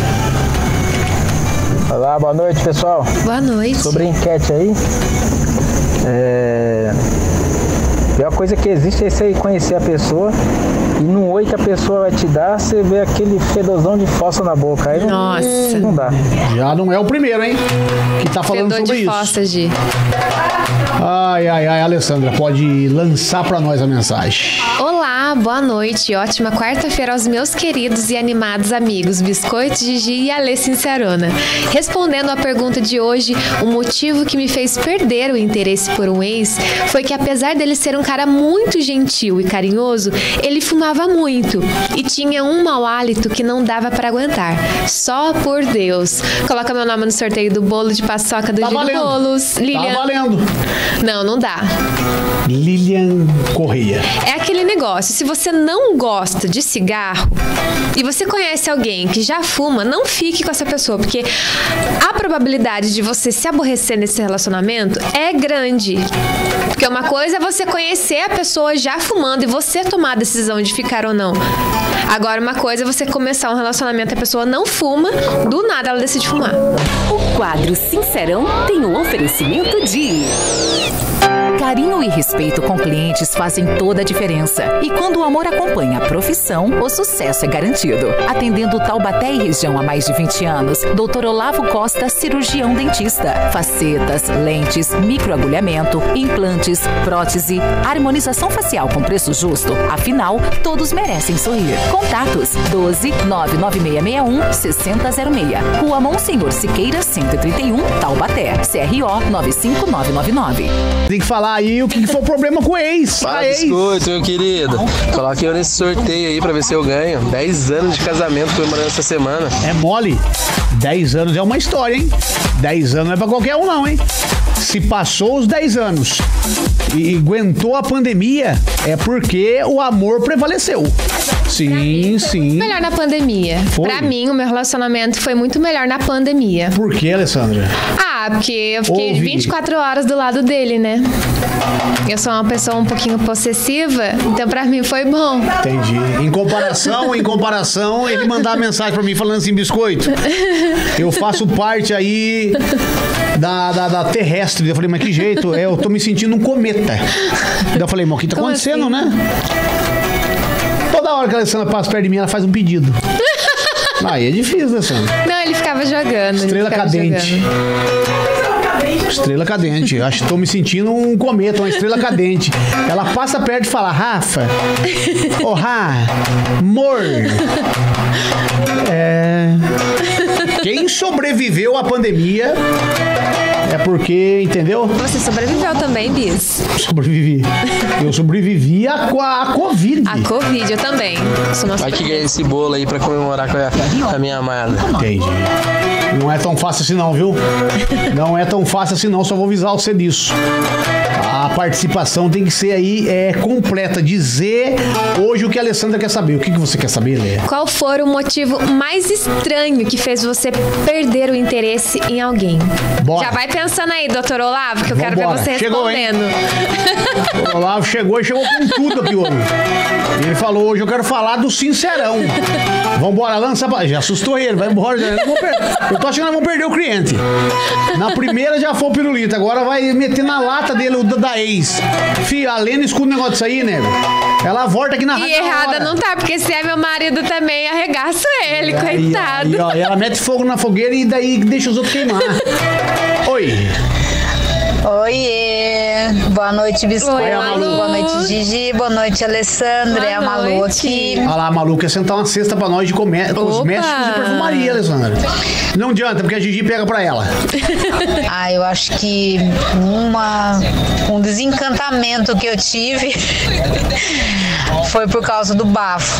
Olá, boa noite, pessoal. Boa noite. Sobre a enquete aí, é... a pior coisa que existe é você conhecer a pessoa e no oi que a pessoa vai te dar, você vê aquele fedozão de fossa na boca. Aí não, Nossa. Não dá. Já não é o primeiro, hein? Que tá falando Fedor sobre de isso. fossa, Gi. Ai, ai, ai, Alessandra, pode lançar pra nós a mensagem. Olá, boa noite. Ótima quarta-feira aos meus queridos e animados amigos Biscoito, Gigi e Alê Sincerona. Respondendo à pergunta de hoje, o motivo que me fez perder o interesse por um ex foi que, apesar dele ser um cara muito gentil e carinhoso, ele fumava muito e tinha um mau hálito que não dava pra aguentar. Só por Deus. Coloca meu nome no sorteio do bolo de paçoca do Tá Gil valendo. Bolos. Lilian. Tá valendo. Não, não dá. Lilian Correia. É aquele negócio, se você não gosta de cigarro e você conhece alguém que já fuma, não fique com essa pessoa, porque a probabilidade de você se aborrecer nesse relacionamento é grande. Porque uma coisa é você conhecer a pessoa já fumando e você tomar a decisão de ficar ou não. Agora, uma coisa é você começar um relacionamento e a pessoa não fuma, do nada ela decide fumar. O quadro Sincerão tem o oferecimento de... Carinho e respeito com clientes fazem toda a diferença. E quando o amor acompanha a profissão, o sucesso é garantido. Atendendo Taubaté e região há mais de vinte anos, doutor Olavo Costa, cirurgião dentista. Facetas, lentes, microagulhamento, implantes, prótese, harmonização facial com preço justo. Afinal, todos merecem sorrir. Contatos doze, nove nove seis seis um, seis zero zero seis. Rua Monsenhor Siqueira, cento e trinta e um, Taubaté. C R O nove cinco nove nove nove. Tem que falar aí o que foi o problema com o ex. Fala, a ex. biscoito, meu querido. Coloque eu nesse sorteio aí pra ver se eu ganho. dez anos de casamento comemorando essa semana. É mole. dez anos é uma história, hein? dez anos não é pra qualquer um, não, hein? Se passou os dez anos e aguentou a pandemia, é porque o amor prevaleceu. Sim, sim. Melhor na pandemia. Foi? Pra mim, o meu relacionamento foi muito melhor na pandemia. Por que, Alessandra? Ah, porque eu fiquei Ouvi. vinte e quatro horas do lado dele, né? Eu sou uma pessoa um pouquinho possessiva, então pra mim foi bom. Entendi. Em comparação, em comparação, ele mandava mensagem pra mim falando assim, biscoito, eu faço parte aí da, da, da terrestre. Eu falei, mas que jeito? É, eu tô me sentindo um cometa. Daí eu falei, mas o que tá Como acontecendo, assim? né? Toda hora que a Alessandra passa perto de mim, ela faz um pedido. Aí é difícil, Alessandra. Não, ele ficava jogando. ele Estrela ficava cadente. jogando. Estrela cadente. Acho que tô me sentindo um cometa, uma estrela cadente. Ela passa perto e fala, Rafa, ô oh, Rafa, amor. É... Quem sobreviveu à pandemia é porque, entendeu? Você sobreviveu também, Bis? Sobrevivi. Eu sobrevivi à, à Covid. A Covid, eu também. Sou uma Vai que ganha esse bolo aí pra comemorar com a, com a minha amada. Entendi. Não é tão fácil assim não, viu? Não é tão fácil assim não, só vou avisar você disso. A participação tem que ser aí é, completa. Dizer hoje o que a Alessandra quer saber. O que, que você quer saber, Lê? Qual foi o motivo mais estranho que fez você perder o interesse em alguém? Bora. Já vai pensando aí, doutor Olavo, que eu quero Vambora. ver você Chegou, hein? respondendo. O Olavo chegou e chegou com tudo aqui hoje. Ele falou, hoje eu quero falar do Sincerão. Vambora, lança pra... Já assustou ele, vai embora. Já... Eu, per... eu tô achando que nós vamos perder o cliente. Na primeira já foi o pirulito, agora vai meter na lata dele o da ex. Fih, a Lena escuta um negócio disso aí, nego. Ela volta aqui na E rádio na errada hora. não tá, porque se é meu marido também, arregaço ele, E aí, coitado. aí, ó, e ela mete fogo na fogueira e daí deixa os outros queimar. Oi. Oiê! Boa noite, Biscoito. Oi, Malu. Boa noite, Gigi. Boa noite, Alessandra. Boa é a Malu noite. aqui. Olha lá, a Malu quer sentar uma cesta pra nós de comé- cosméticos e perfumaria, Alessandra. Não adianta, porque a Gigi pega pra ela. Ah, eu acho que uma, um desencantamento que eu tive foi por causa do bafo.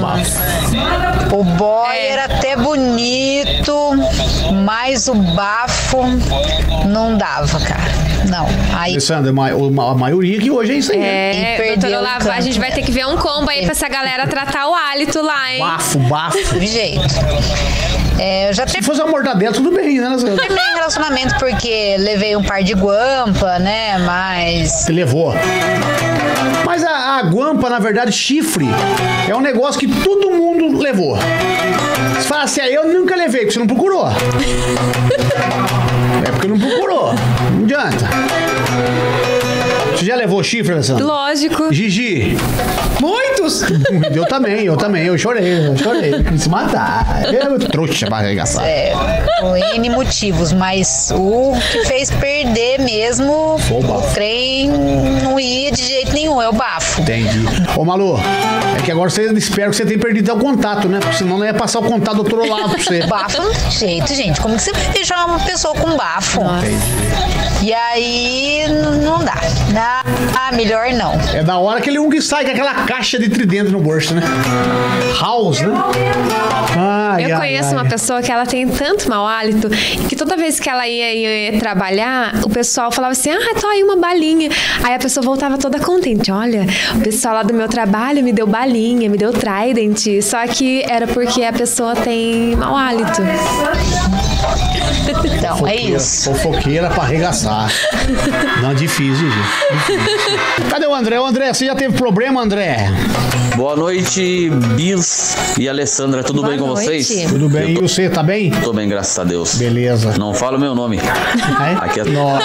O boy era até bonito, mas o bafo não dava, cara. Não. Aí... Alessandra, a maioria que hoje é isso aí. É, E doutora perdeu o Olavo, a canto. gente vai ter que ver um combo aí pra essa galera tratar o hálito lá, hein? Bafo, bafo. Do jeito. É, eu já Se fosse uma mortadela, tudo bem, né, Alessandra? terminei relacionamento porque levei um par de guampa, né? Mas. Você levou. Mas a, a guampa, na verdade, chifre, é um negócio que todo mundo levou. Você fala assim, ah, eu nunca levei, porque você não procurou. É porque não procurou. Não adianta. Você já levou chifre, Alessandra? Lógico. Gigi? Muitos! Eu também, eu também. Eu chorei, eu chorei. Eu quis se matar. Eu trouxa pra arregaçar. É, por N motivos, mas o que fez perder mesmo Foi o bafo. o trem não ia de jeito nenhum, é o bafo. Entendi. Ô, Malu, é que agora você espera que você tenha perdido o contato, né? Porque senão não ia passar o contato do outro lado pra você. Bafo não tem jeito, gente. Como que você vai deixar uma pessoa com bafo? E aí n- não dá. Ah, ah, melhor não. É da hora aquele um que sai com aquela caixa de tridente no bolso, né? House, né? Ai, Eu ai, conheço ai. uma pessoa que ela tem tanto mau hálito que toda vez que ela ia, ia trabalhar, o pessoal falava assim, ah, tô aí uma balinha. Aí a pessoa voltava toda contente. Olha, o pessoal lá do meu trabalho me deu balinha, me deu Trident. Só que era porque a pessoa tem mau hálito. Então, é Fofoqueira, isso. Fofoqueira pra arregaçar. Não, é difícil, gente. Difícil. Cadê o André? O André, você já teve problema, André? Boa noite, Bis e Alessandra, tudo Boa bem com noite. vocês? Tudo bem? Eu E tô, você, tá bem? tô bem, graças a Deus. Beleza. Não fala o meu nome. É? Aqui é... Nossa.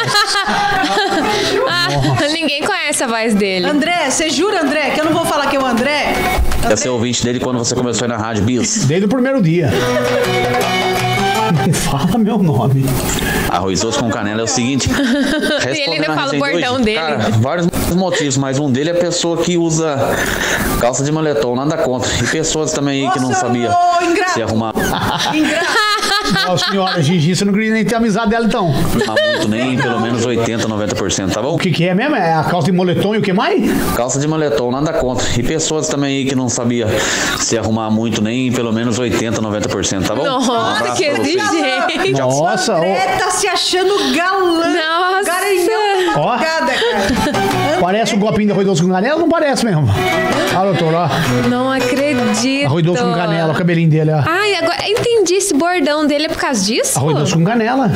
Ah, ninguém conhece a voz dele. André, você jura, André, que eu não vou falar que é o André? Eu ser ouvinte dele quando você começou aí na rádio, Bis. Desde o primeiro dia. Não fala meu nome. Arroz doce com canela é o seguinte. E ele ainda a fala o resenha de bordão hoje, dele. Cara, vários motivos, mas um dele é a pessoa que usa calça de moletom, nada contra. E pessoas também aí que não Nossa, sabia ô, ingrato. se arrumar. Não, senhora, Gigi, você não queria nem ter amizade dela, então. Não muito, nem pelo menos oitenta, noventa por cento, tá bom? O que que é mesmo? É a calça de moletom e o que mais? Calça de moletom, nada contra. E pessoas também aí que não sabia se arrumar muito, nem pelo menos oitenta, noventa por cento, tá bom? Nossa, Um abraço que pra vocês. exigente. Nossa, ó, André tá se achando galã. Nossa. Garanhão da Ó. madrugada, cara. parece um copinho de arroz doce com canela ou não parece mesmo? Olha, doutor, ó. Não acredito. Arroz doce com canela, o cabelinho dele, ó. Ai, agora entendi. Esse bordão dele é por causa disso? Arroz doce com canela.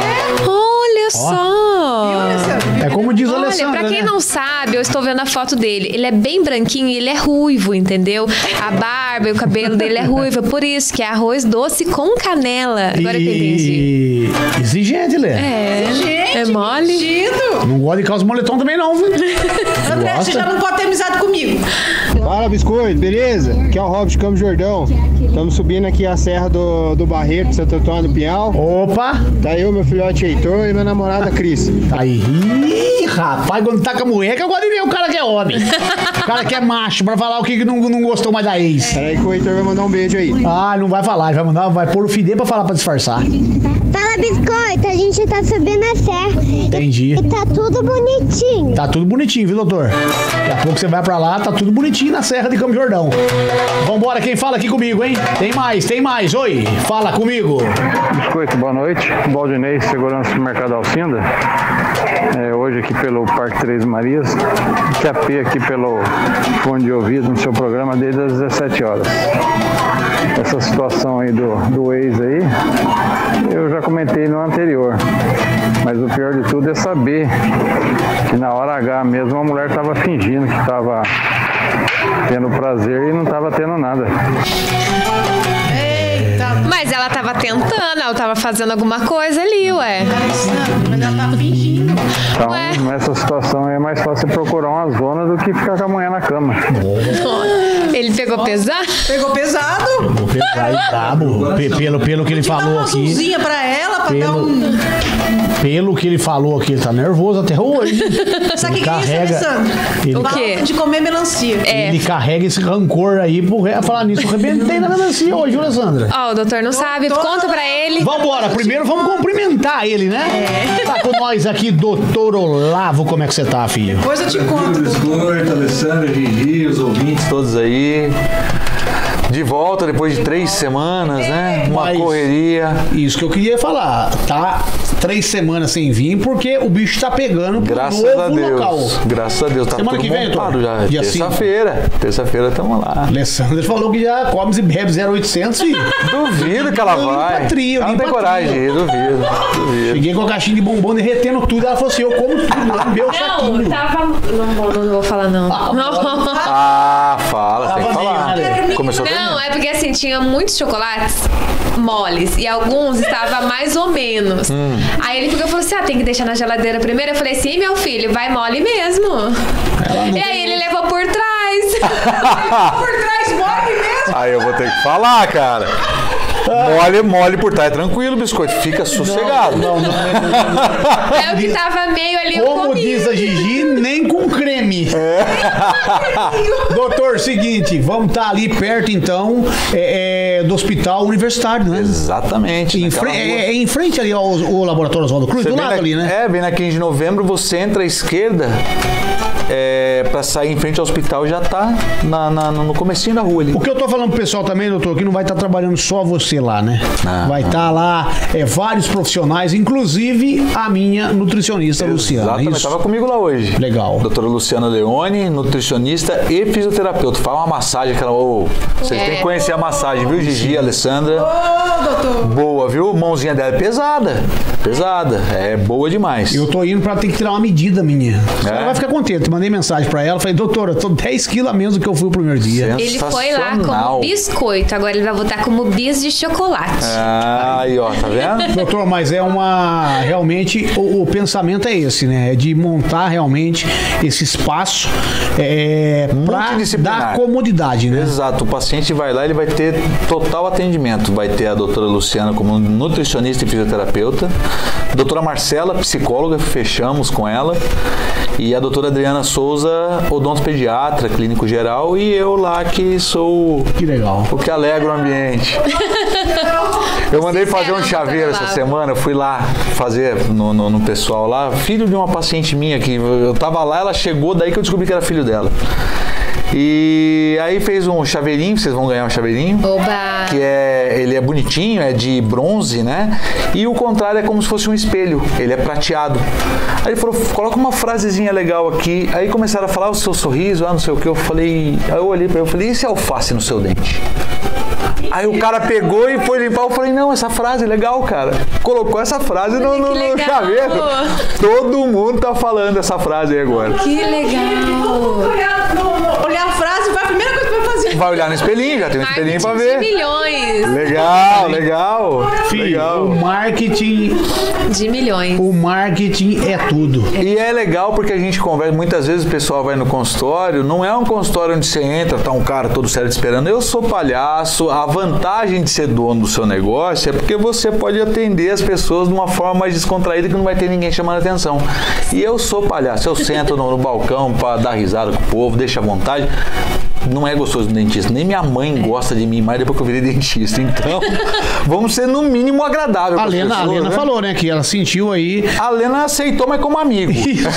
Olha só. É como diz a Olha, Alessandra, pra quem né? não sabe, eu estou vendo a foto dele. Ele é bem branquinho e ele é ruivo, entendeu? A barba e o cabelo dele é ruivo. Por isso que é arroz doce com canela. Agora que eu entendi. E... Exigente, Lê. É, Gente, é mole. metido. Não gosta de calça de moletom também, não, viu? André, você já não pode ter amizade comigo. Fala, Biscoito, beleza? Aqui é o Rob de Campos Jordão. Estamos subindo aqui a serra do, do Barreto, Santo Antônio do Pinhal. Opa! Tá eu, meu filhote Heitor e minha namorada Cris. Tá aí. Ih, rapaz, quando tá com a mulher, que eu gosto de ver o cara que é homem. O cara que é macho, pra falar o que que não, não gostou mais da ex. Peraí que o Heitor vai mandar um beijo aí. Ah, não vai falar, ele vai mandar, vai pôr o fidê pra falar pra disfarçar. Fala, Biscoito, a gente tá subindo a serra. Entendi. E tá tudo bonitinho. Tá tudo bonitinho, viu, doutor? Daqui a pouco você vai pra lá, tá tudo bonitinho na Serra de Campos Jordão. Vambora, quem fala aqui comigo, hein? Tem mais, tem mais. Oi, fala comigo. Biscoito, boa noite. Baldinei, segurança do Mercado Alcinda. É, hoje aqui pelo Parque Três Marias. Capei aqui pelo fone de ouvido no seu programa desde as dezessete horas. Essa situação aí do, do ex aí, eu já comentei no anterior. Mas o pior de tudo é saber que na hora H mesmo a mulher estava fingindo que estava tendo prazer e não estava tendo nada. Mas Mas ela tava tentando, ela tava fazendo alguma coisa ali, ué. Mas ela tava fingindo. Então, Ué. nessa situação é mais fácil procurar uma zona do que ficar com a mulher na cama. Ele pegou pesado? Pegou pesado. Vou pegar aí, brabo. Pe- Pelo, pelo que ele Dá falou uma aqui. azulzinha pra ela, pra dar Pelo, um... pelo que ele falou aqui, ele tá nervoso até hoje. Sabe o Ele que é isso, carrega, Alessandro? ele, O quê? De comer melancia. É. ele carrega esse rancor aí pro ré. Falar nisso, eu arrebentei na melancia hoje, viu, Alessandra? Ó, o doutor não sabe, conta pra ele. Vambora, primeiro vamos cumprimentar ele, né? É. Tá com nós aqui, doutor Olavo. Como é que você tá, filho? Depois eu te conto. Biscoito, Alessandra, Gigi, os ouvintes todos aí. De volta depois de três semanas, né? Uma Mas correria. Isso que eu queria falar. Tá três semanas sem vir porque o bicho tá pegando pro Graças novo a Deus. local. Graças a Deus. Tá Semana tudo que vem, montado Tom? já. Dia cinco. Terça-feira. Terça-feira estamos lá. Alessandra falou que já come e bebe zero oitocentos, filho. Duvido que ela Limpa vai. trio, Ela não limpa tem coragem, trio. duvido. duvido. Cheguei com a caixinha de bombom derretendo tudo. Ela falou assim: eu como tudo, lambeu o saquinho. Não, tava... Não, vou- não vou falar, não. Não, Ah, fala, tem que Tava falar. meio, né? Começou não é porque assim, tinha muitos chocolates moles e alguns estavam mais ou menos. Hum. Aí ele ficou e falou assim: ah, tem que deixar na geladeira primeiro. Eu falei assim: meu filho, vai mole mesmo. E aí ele levou por trás. Por trás, mole mesmo. Aí eu vou ter que falar, cara. Mole, mole por trás, tranquilo, biscoito. Fica sossegado. Não, não, não, não. É o que tava meio ali. eu Como comi. diz a Gigi, nem com creme. Doutor, seguinte, vamos estar ali perto então é, é, do hospital universitário, né? Exatamente. Em naquela fre- rua. é, é em frente ali ao, ao laboratório Oswaldo Cruz, Você do vem lado na- ali, né? É, vem na quinze de novembro, você entra à esquerda é, pra sair em frente ao hospital e já tá na, na- no comecinho da rua ali. O que eu tô falando pro pessoal também, doutor, que não vai estar trabalhando só você lá, né? Ah, vai estar lá é, vários profissionais, inclusive a minha nutricionista Luciana. Exatamente, Isso. tava comigo lá hoje. Legal. Doutora Luciana Leone, nutricionista e fisioterapeuta. Faz uma massagem, aquela. Ô, vocês É. têm que conhecer a massagem, viu, Gigi, Alessandra? Ô, doutor. Boa, viu? Mãozinha dela é pesada. Pesada. É boa demais. Eu tô indo pra ter que tirar uma medida minha. É? Ela vai ficar contente. Mandei mensagem pra ela. Falei, doutora, eu tô dez quilos a menos do que eu fui o primeiro dia. Ele foi lá Sensacional. como biscoito, agora ele vai voltar como bis de chocolate. Ah, aí, ó, tá vendo? Doutor, mas é uma. Realmente, o, o pensamento é esse, né? É de montar realmente esse espaço é, pra Multidisciplinar. dar comodidade, né? Exato, o paciente vai lá, ele vai ter total atendimento. Vai ter a doutora Luciana como nutricionista e fisioterapeuta, doutora Marcela, psicóloga, fechamos com ela, e a doutora Adriana Souza, odontopediatra, clínico geral, e eu lá que sou que legal. o que alegra o ambiente. Eu mandei fazer um chaveiro essa semana, eu fui lá fazer no, no, no pessoal lá, filho de uma paciente minha que eu tava lá, ela chegou, daí que eu descobri que era filho dela. E aí fez um chaveirinho, vocês vão ganhar um chaveirinho. Oba! Que é, ele é bonitinho, é de bronze, né? E o contrário é como se fosse um espelho, ele é prateado. Aí ele falou, coloca uma frasezinha legal aqui. Aí começaram a falar o seu sorriso, ah, não sei o que. Eu falei, aí eu olhei pra ele, eu falei, e se alface no seu dente? Aí o cara pegou e foi limpar. Eu falei, não, essa frase é legal, cara. Colocou essa frase no, no, no chaveiro. Todo mundo tá falando essa frase aí agora. Que legal! Olhar a frase foi a primeira coisa que vai fazer. Vai olhar no espelhinho, já tem um espelhinho pra ver. De milhões! Legal, legal. Filho, legal. o marketing. De milhões. O marketing é tudo. E é legal porque a gente conversa, muitas vezes o pessoal vai no consultório, não é um consultório onde você entra, tá um cara todo sério te esperando. Eu sou palhaço, a vantagem de ser dono do seu negócio é porque você pode atender as pessoas de uma forma mais descontraída que não vai ter ninguém chamando atenção. E eu sou palhaço, eu sento no, no balcão para dar risada com o povo, deixa à vontade. Não é gostoso do dentista, nem minha mãe gosta de mim mais depois que eu virei dentista. Então, vamos ser no mínimo agradável. A Lena, pessoas, a Lena né? falou, né, que ela sentiu aí. A Lena aceitou, mas como amigo. Isso.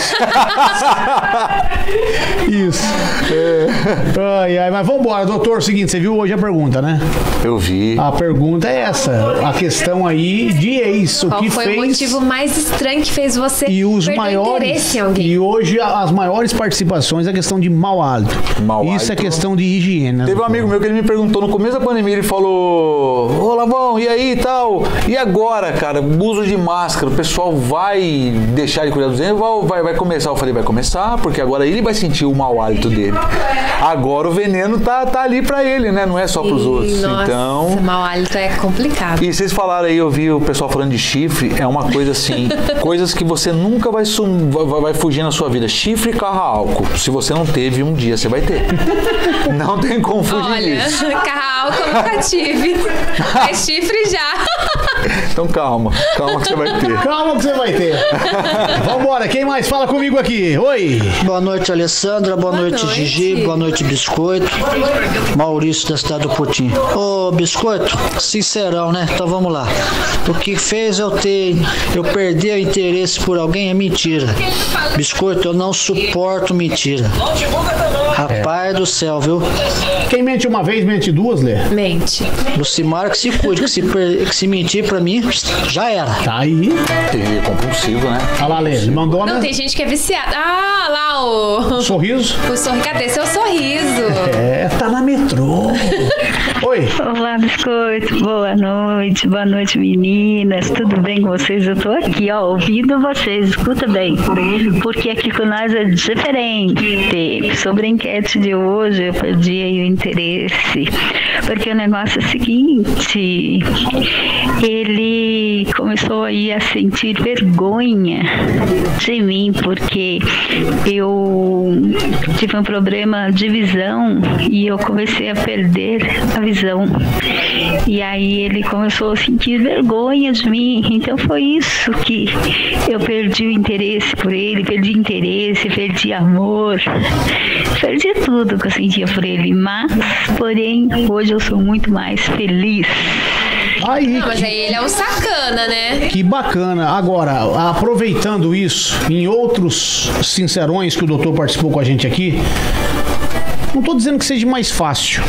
Isso. É. Ai, ai, mas vambora, doutor. Seguinte, você viu hoje a pergunta, né? Eu vi. A pergunta é essa. A questão aí de ex. O Qual que foi fez. o motivo mais estranho que fez você E os perder maiores. interesse em alguém? E hoje a- as maiores participações é a questão de mau hálito. Mau Isso é hálito. questão de higiene. Né, Teve doutor? um amigo meu que ele me perguntou no começo da pandemia, ele falou: ô Lavão, e aí e tal? E agora, cara, uso de máscara, o pessoal vai deixar de cuidar dos dentes? Vai, vai, vai começar? Eu falei, vai começar, porque agora ele vai sentir o mau hálito dele. Agora o veneno tá, tá ali pra ele, né? Não é só pros outros. Nossa, então, mau hálito é complicado. E vocês falaram aí, eu vi o pessoal falando de chifre, é uma coisa assim, coisas que você nunca vai, sum, vai, vai fugir na sua vida. Chifre e carro a álcool. Se você não teve, um dia você vai ter. Não tem como fugir Olha, disso. carro a álcool eu nunca tive. É chifre já. Então calma, calma que você vai ter. Calma que você vai ter. Vambora, quem mais fala comigo aqui? Oi. Boa noite, Alessandra. Boa, Boa noite, noite, Gigi. Boa noite, Biscoito. Maurício, da cidade do Putim. Ô, Biscoito, sincerão, né? Então vamos lá. O que fez eu ter, eu perder o interesse por alguém é mentira. Biscoito, eu não suporto mentira. Rapaz do céu, viu? Quem mente uma vez, mente duas, Lê? Mente. Lucimar que se cuide, que se, per... que se mentir pra mim, já era. Tá aí. É compulsivo, né? Olha lá, Lê, ele mandou, né? Não, tem gente que é viciada. Ah, lá o... Sorriso? O sorriso. Cadê seu sorriso? É, tá na metrô. Oi. Olá, Biscoito. Boa noite. Boa noite, meninas. Tudo bem com vocês? Eu tô aqui, ó, ouvindo vocês. Escuta bem. Porque aqui com nós é diferente. Sobre a enquete de hoje, eu perdi aí o interesse. Porque o negócio é o seguinte, ele começou aí a sentir vergonha de mim, porque eu tive um problema de visão e eu comecei a perder a visão. E aí ele começou a sentir vergonha de mim. Então foi isso que eu perdi o interesse por ele, perdi interesse, perdi amor, perdi tudo que eu sentia por ele. Mas, porém, hoje eu sou muito mais feliz. Aí, não, mas que, aí ele é um sacana, né? Que bacana. Agora, aproveitando isso, em outros sincerões que o doutor participou com a gente aqui, não tô dizendo que seja mais fácil,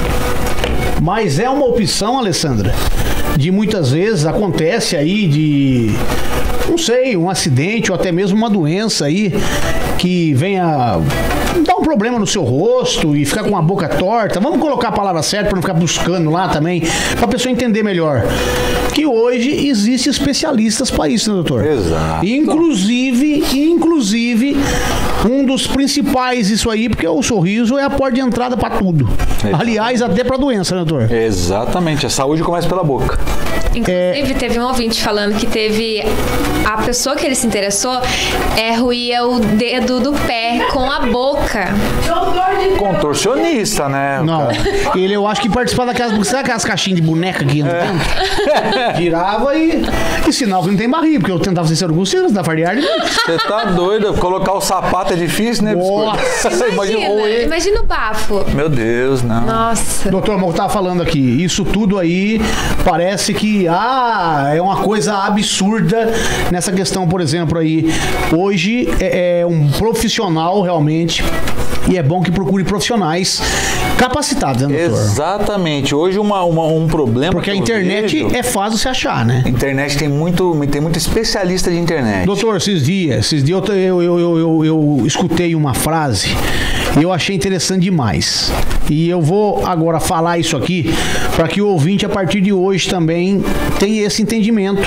mas é uma opção, Alessandra, de muitas vezes acontece aí de, não sei, um acidente ou até mesmo uma doença aí que venha dar um problema no seu rosto e ficar com a boca torta. Vamos colocar a palavra certa para não ficar buscando lá também, para a pessoa entender melhor. Que hoje existe especialistas para isso, né, doutor? Exato. Inclusive, inclusive, um dos principais isso aí, porque o sorriso é a porta de entrada para tudo. Exato. Aliás, até para doença, né, doutor? Exatamente. A saúde começa pela boca. Inclusive, é... teve um ouvinte falando que teve a pessoa que ele se interessou é ruía o dedo do pé com a boca. Contorcionista, né? Não, ele eu acho que participava daquelas, sabe aquelas caixinhas de boneca que entra dentro? É. Girava e, e sinal que não tem barriga, porque eu tentava ser Augusto da Fardiardi. Você tá doido? Colocar o sapato é difícil, né? Imagina, imagina, imagina o bafo. Meu Deus, não. Nossa. Doutor, eu tava falando aqui, isso tudo aí parece que ah, é uma coisa absurda nessa questão, por exemplo, aí. Hoje é, é um profissional realmente. E é bom que procure profissionais capacitados, né, doutor? Exatamente. Hoje uma, uma, um problema... Porque a internet vejo, é fácil se achar, né? A internet tem muito, tem muito especialista de internet. Doutor, esses dias, esses dias eu, eu, eu, eu, eu escutei uma frase e eu achei interessante demais. E eu vou agora falar isso aqui para que o ouvinte, a partir de hoje, também tenha esse entendimento.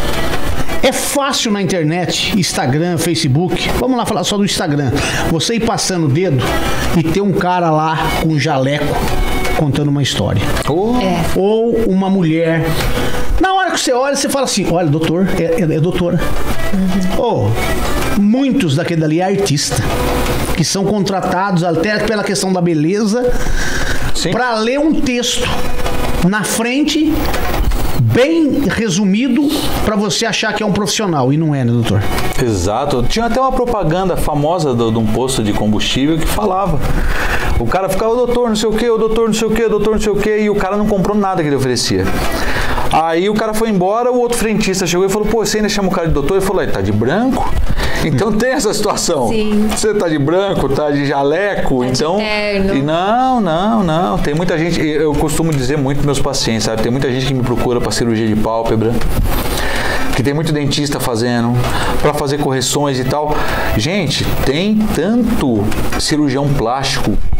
É fácil na internet, Instagram, Facebook, vamos lá falar só do Instagram, você ir passando o dedo e ter um cara lá com um jaleco contando uma história. Oh. É. Ou uma mulher. Na hora que você olha, você fala assim, olha, doutor, é, é, é doutora. Uhum. Oh, muitos daquele dali é artista, que são contratados até pela questão da beleza para ler um texto na frente bem resumido para você achar que é um profissional, e não é, né, doutor? Exato. Tinha até uma propaganda famosa de um posto de combustível que falava. O cara ficava, o doutor não sei o que, o doutor não sei o que, o doutor não sei o que, e o cara não comprou nada que ele oferecia. Aí o cara foi embora, o outro frentista chegou e falou, pô, você ainda chama o cara de doutor? Ele falou, ele tá de branco? Então tem essa situação. Sim. Você tá de branco, tá de jaleco, tá então... De terno. E não, não, não. Tem muita gente, eu costumo dizer muito para meus pacientes, sabe? Tem muita gente que me procura para cirurgia de pálpebra, que tem muito dentista fazendo, para fazer correções e tal. Gente, tem tanto cirurgião plástico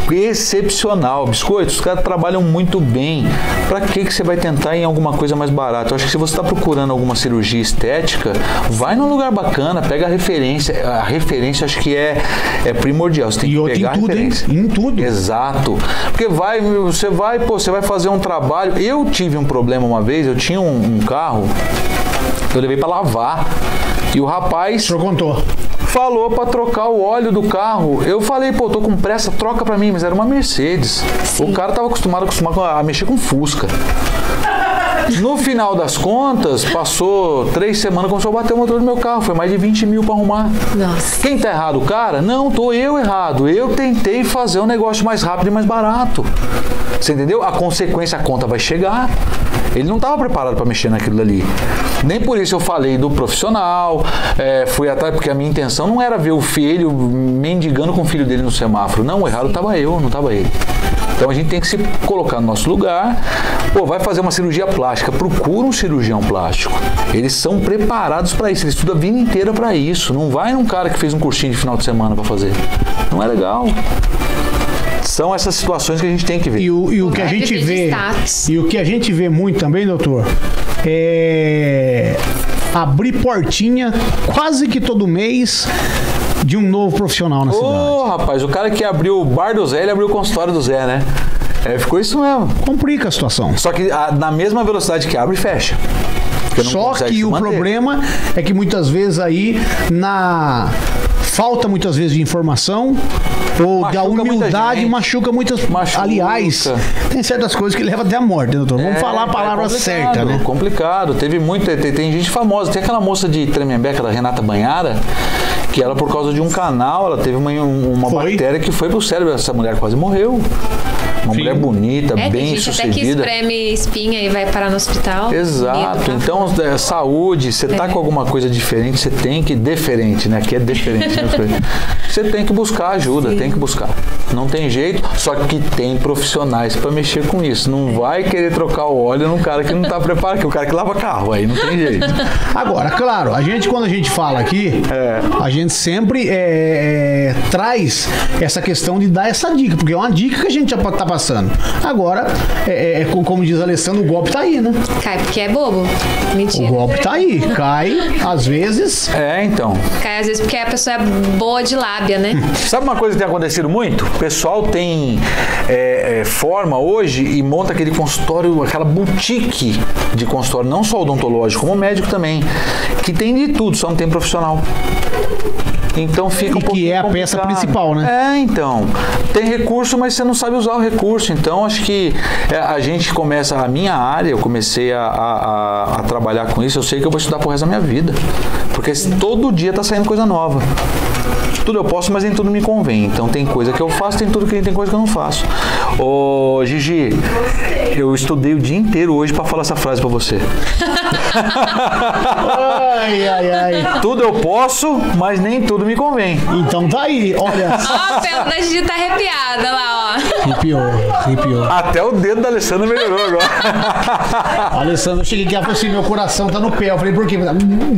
excepcional. Biscoito, os caras trabalham muito bem. Pra que que você vai tentar em alguma coisa mais barata? Eu acho que se você está procurando alguma cirurgia estética, vai num lugar bacana, pega a referência. A referência acho que é, é primordial. Você tem que pegar a referência. Em tudo. Exato. Porque vai, você vai, pô, você vai fazer um trabalho. Eu tive um problema uma vez, eu tinha um, um carro, eu levei pra lavar. E o rapaz... O senhor contou. Falou pra trocar o óleo do carro. Eu falei, pô, tô com pressa, troca pra mim. Mas era uma Mercedes. Sim. O cara tava acostumado, acostumado a mexer com Fusca. No final das contas, passou três semanas, começou a bater o motor do meu carro. Foi mais de vinte mil pra arrumar. Nossa. Quem tá errado, o cara? Não, tô eu errado. Eu tentei fazer um negócio mais rápido e mais barato. Você entendeu? A consequência, a conta vai chegar. Ele não estava preparado para mexer naquilo ali. Nem por isso eu falei do profissional, é, fui atrás, porque a minha intenção não era ver o filho mendigando com o filho dele no semáforo. Não, o errado estava eu, não estava ele. Então a gente tem que se colocar no nosso lugar. Pô, vai fazer uma cirurgia plástica, procura um cirurgião plástico. Eles são preparados para isso, eles estudam a vida inteira para isso. Não vai num cara que fez um cursinho de final de semana para fazer. Não é legal. São essas situações que a gente tem que ver. E o, e o que a gente vê, e o que a gente vê muito também, doutor, é abrir portinha quase que todo mês de um novo profissional na cidade. Ô, rapaz, o cara que abriu o bar do Zé, ele abriu o consultório do Zé, né? É, ficou isso mesmo. Complica a situação. Só que a, na mesma velocidade que abre, fecha. Só que o manter. problema é que muitas vezes aí na falta muitas vezes de informação ou machuca da humildade muita machuca muitas. Machuca. Aliás, tem certas coisas que levam até a morte, doutor. Vamos é, falar a palavra é certa, né? Complicado. Teve muito, tem, tem gente famosa. Tem aquela moça de Tremembé, da Renata Banhara, que ela, por causa de um canal, ela teve uma, uma bactéria que foi pro cérebro. Essa mulher quase morreu. Uma Sim. mulher bonita, é, bem gente sucedida. Até que espreme espinha e vai parar no hospital. Exato. Então, é, saúde, você tá é. com alguma coisa diferente, você tem que... Diferente, né? Aqui é diferente. Né? Você tem que buscar ajuda, Sim. tem que buscar. Não tem jeito, só que tem profissionais para mexer com isso. Não vai querer trocar o óleo num cara que não tá preparado, que é o cara que lava carro, aí não tem jeito. Agora, claro, a gente, quando a gente fala aqui, é. a gente sempre é, é, traz essa questão de dar essa dica, porque é uma dica que a gente já tá passando. Agora, é, é, como diz a Alessandro, o golpe tá aí, né? Cai porque é bobo. Mentira. O golpe tá aí. Cai, às vezes. É, então. Cai às vezes porque a pessoa é boa de lábia, né? Sabe uma coisa que tem acontecido muito? O pessoal tem é, é, forma hoje e monta aquele consultório, aquela boutique de consultório, não só odontológico, como médico também, que tem de tudo, só não tem profissional. Então fica um pouco que é a complicado. Peça principal, né? É, então. Tem recurso, mas você não sabe usar o recurso. Então, acho que a gente começa... A minha área, eu comecei a, a, a trabalhar com isso. Eu sei que eu vou estudar pro resto da minha vida. Porque todo dia tá saindo coisa nova. Tudo eu posso, mas nem tudo me convém. Então, tem coisa que eu faço, tem tudo que tem coisa que eu não faço. Ô, Gigi, eu estudei o dia inteiro hoje pra falar essa frase pra você. Ai, ai, ai. Tudo eu posso, mas nem tudo me convém. Então tá aí, olha. Ó, a pele da Gigi tá arrepiada lá, ó. Arrepiou, arrepiou. Até o dedo da Alessandra melhorou agora. A Alessandra, eu cheguei aqui e falou assim, meu coração tá no pé. Eu falei, por quê?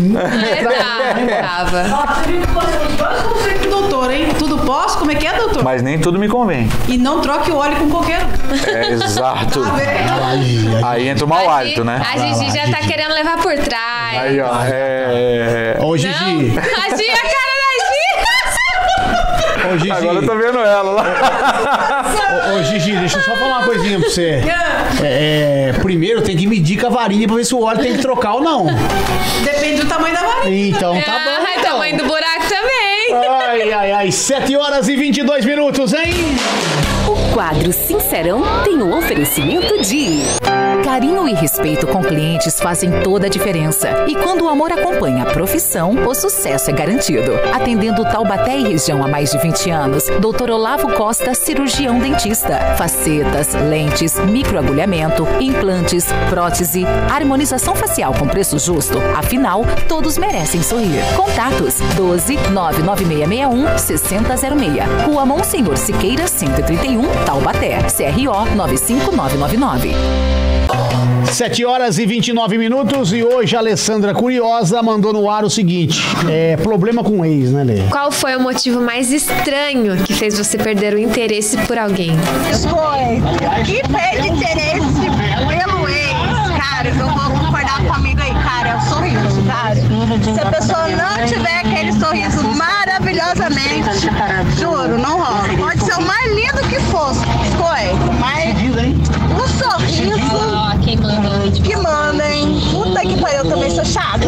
É brava, brava. Doutor, hein? Tudo posso? Como é que é, doutor? Mas nem tudo me convém. E não troque o óleo com qualquer um. É, exato. Aí, aí entra o mau hálito, né? A Gigi já tá querendo levar por trás. Aí, ó. É... Ô, Gigi. Não. A Gigi, a cara da Gigi. Ô, Gigi. Agora eu tô vendo ela lá. Ô, ô, Gigi, deixa eu só falar uma coisinha pra você. É, primeiro tem que medir com a varinha pra ver se o óleo tem que trocar ou não. Depende do tamanho da varinha. Então tá ah, bom. É então. tamanho do buraco também. Ai, ai, ai. sete horas e vinte e dois minutos, hein? O quadro Sincerão tem o oferecimento de... Carinho e respeito com clientes fazem toda a diferença. E quando o amor acompanha a profissão, o sucesso é garantido. Atendendo Taubaté e região há mais de vinte anos, doutor Olavo Costa, cirurgião dentista. Facetas, lentes, microagulhamento, implantes, prótese, harmonização facial com preço justo. Afinal, todos merecem sorrir. Contatos doze, nove nove seis seis um, seis zero zero seis. Rua Monsenhor Siqueira, cento e trinta e um, Taubaté. C R O nove cinco nove nove nove. sete horas e vinte e nove minutos e hoje a Alessandra Curiosa mandou no ar o seguinte, é problema com ex, né, Lê? Qual foi o motivo mais estranho que fez você perder o interesse por alguém? Foi. Que perde interesse pelo ex, cara, eu vou concordar comigo aí, cara, é o sorriso, cara. Se a pessoa não tiver aquele sorriso maravilhosamente, juro, não rola. Pode ser o mais lindo que fosse, foi, mas o sorriso que manda, hein? Puta que pariu, eu também sou chata.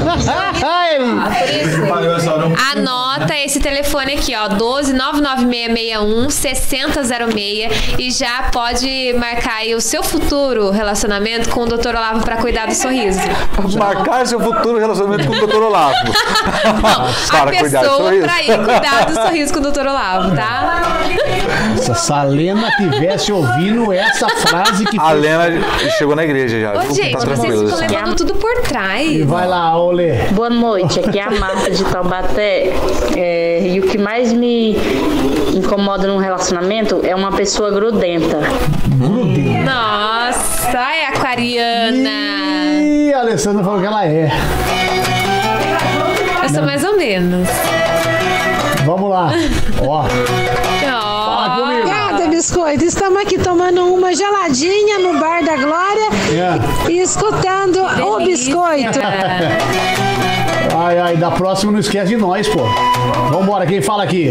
Anota esse telefone aqui, ó, doze nove nove seis seis um seis zero zero seis e já pode marcar aí o seu futuro relacionamento com o doutor Olavo pra cuidar do sorriso. Marcar seu futuro relacionamento com o doutor Olavo. Não, a pessoa pra ir cuidar do sorriso com o doutor Olavo, tá? Se a Salena tivesse ouvindo essa frase que... A foi... Lena chegou na igreja já. Ô, gente, tá vocês ficam levando tudo por trás. E vai lá, Olê. Boa noite, aqui é a Marta de Taubaté. É, e o que mais me incomoda num relacionamento é uma pessoa grudenta. Grudenta? Nossa, é aquariana. Ih, a Alessandra falou que ela é. Eu sou mais ou menos. Vamos lá. Ó. Fala comigo. Obrigada, Biscoito. Estamos aqui tomando uma geladinha no Bar da Glória é. e escutando o Biscoito. Ai, ai, da próxima não esquece de nós, pô. Vambora, quem fala aqui?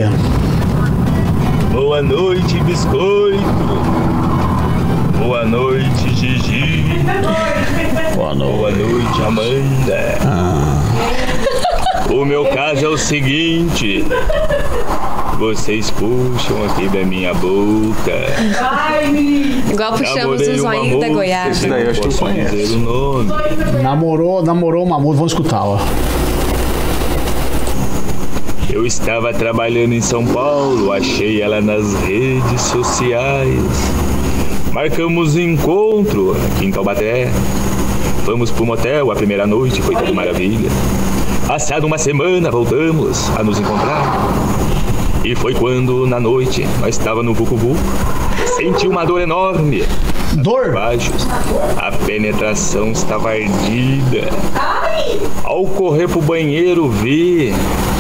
Boa noite, Biscoito. Boa noite, Gigi. Boa noite, Boa noite Amanda. Ah. O meu caso é o seguinte: vocês puxam aqui da minha boca. Igual puxamos o zoinho da Goiás. Esse daí eu acho que eu conheço. O nome. Namorou, namorou uma música, vamos escutar, ó. Eu estava trabalhando em São Paulo, achei ela nas redes sociais. Marcamos um encontro aqui em Taubaté. Fomos pro motel a primeira noite, foi tudo maravilha. Passada uma semana, voltamos a nos encontrar. E foi quando, na noite, nós estávamos no Vucu-Vucu. Senti uma dor enorme. Dor? Baixos. A penetração estava ardida. Ao correr pro banheiro, vi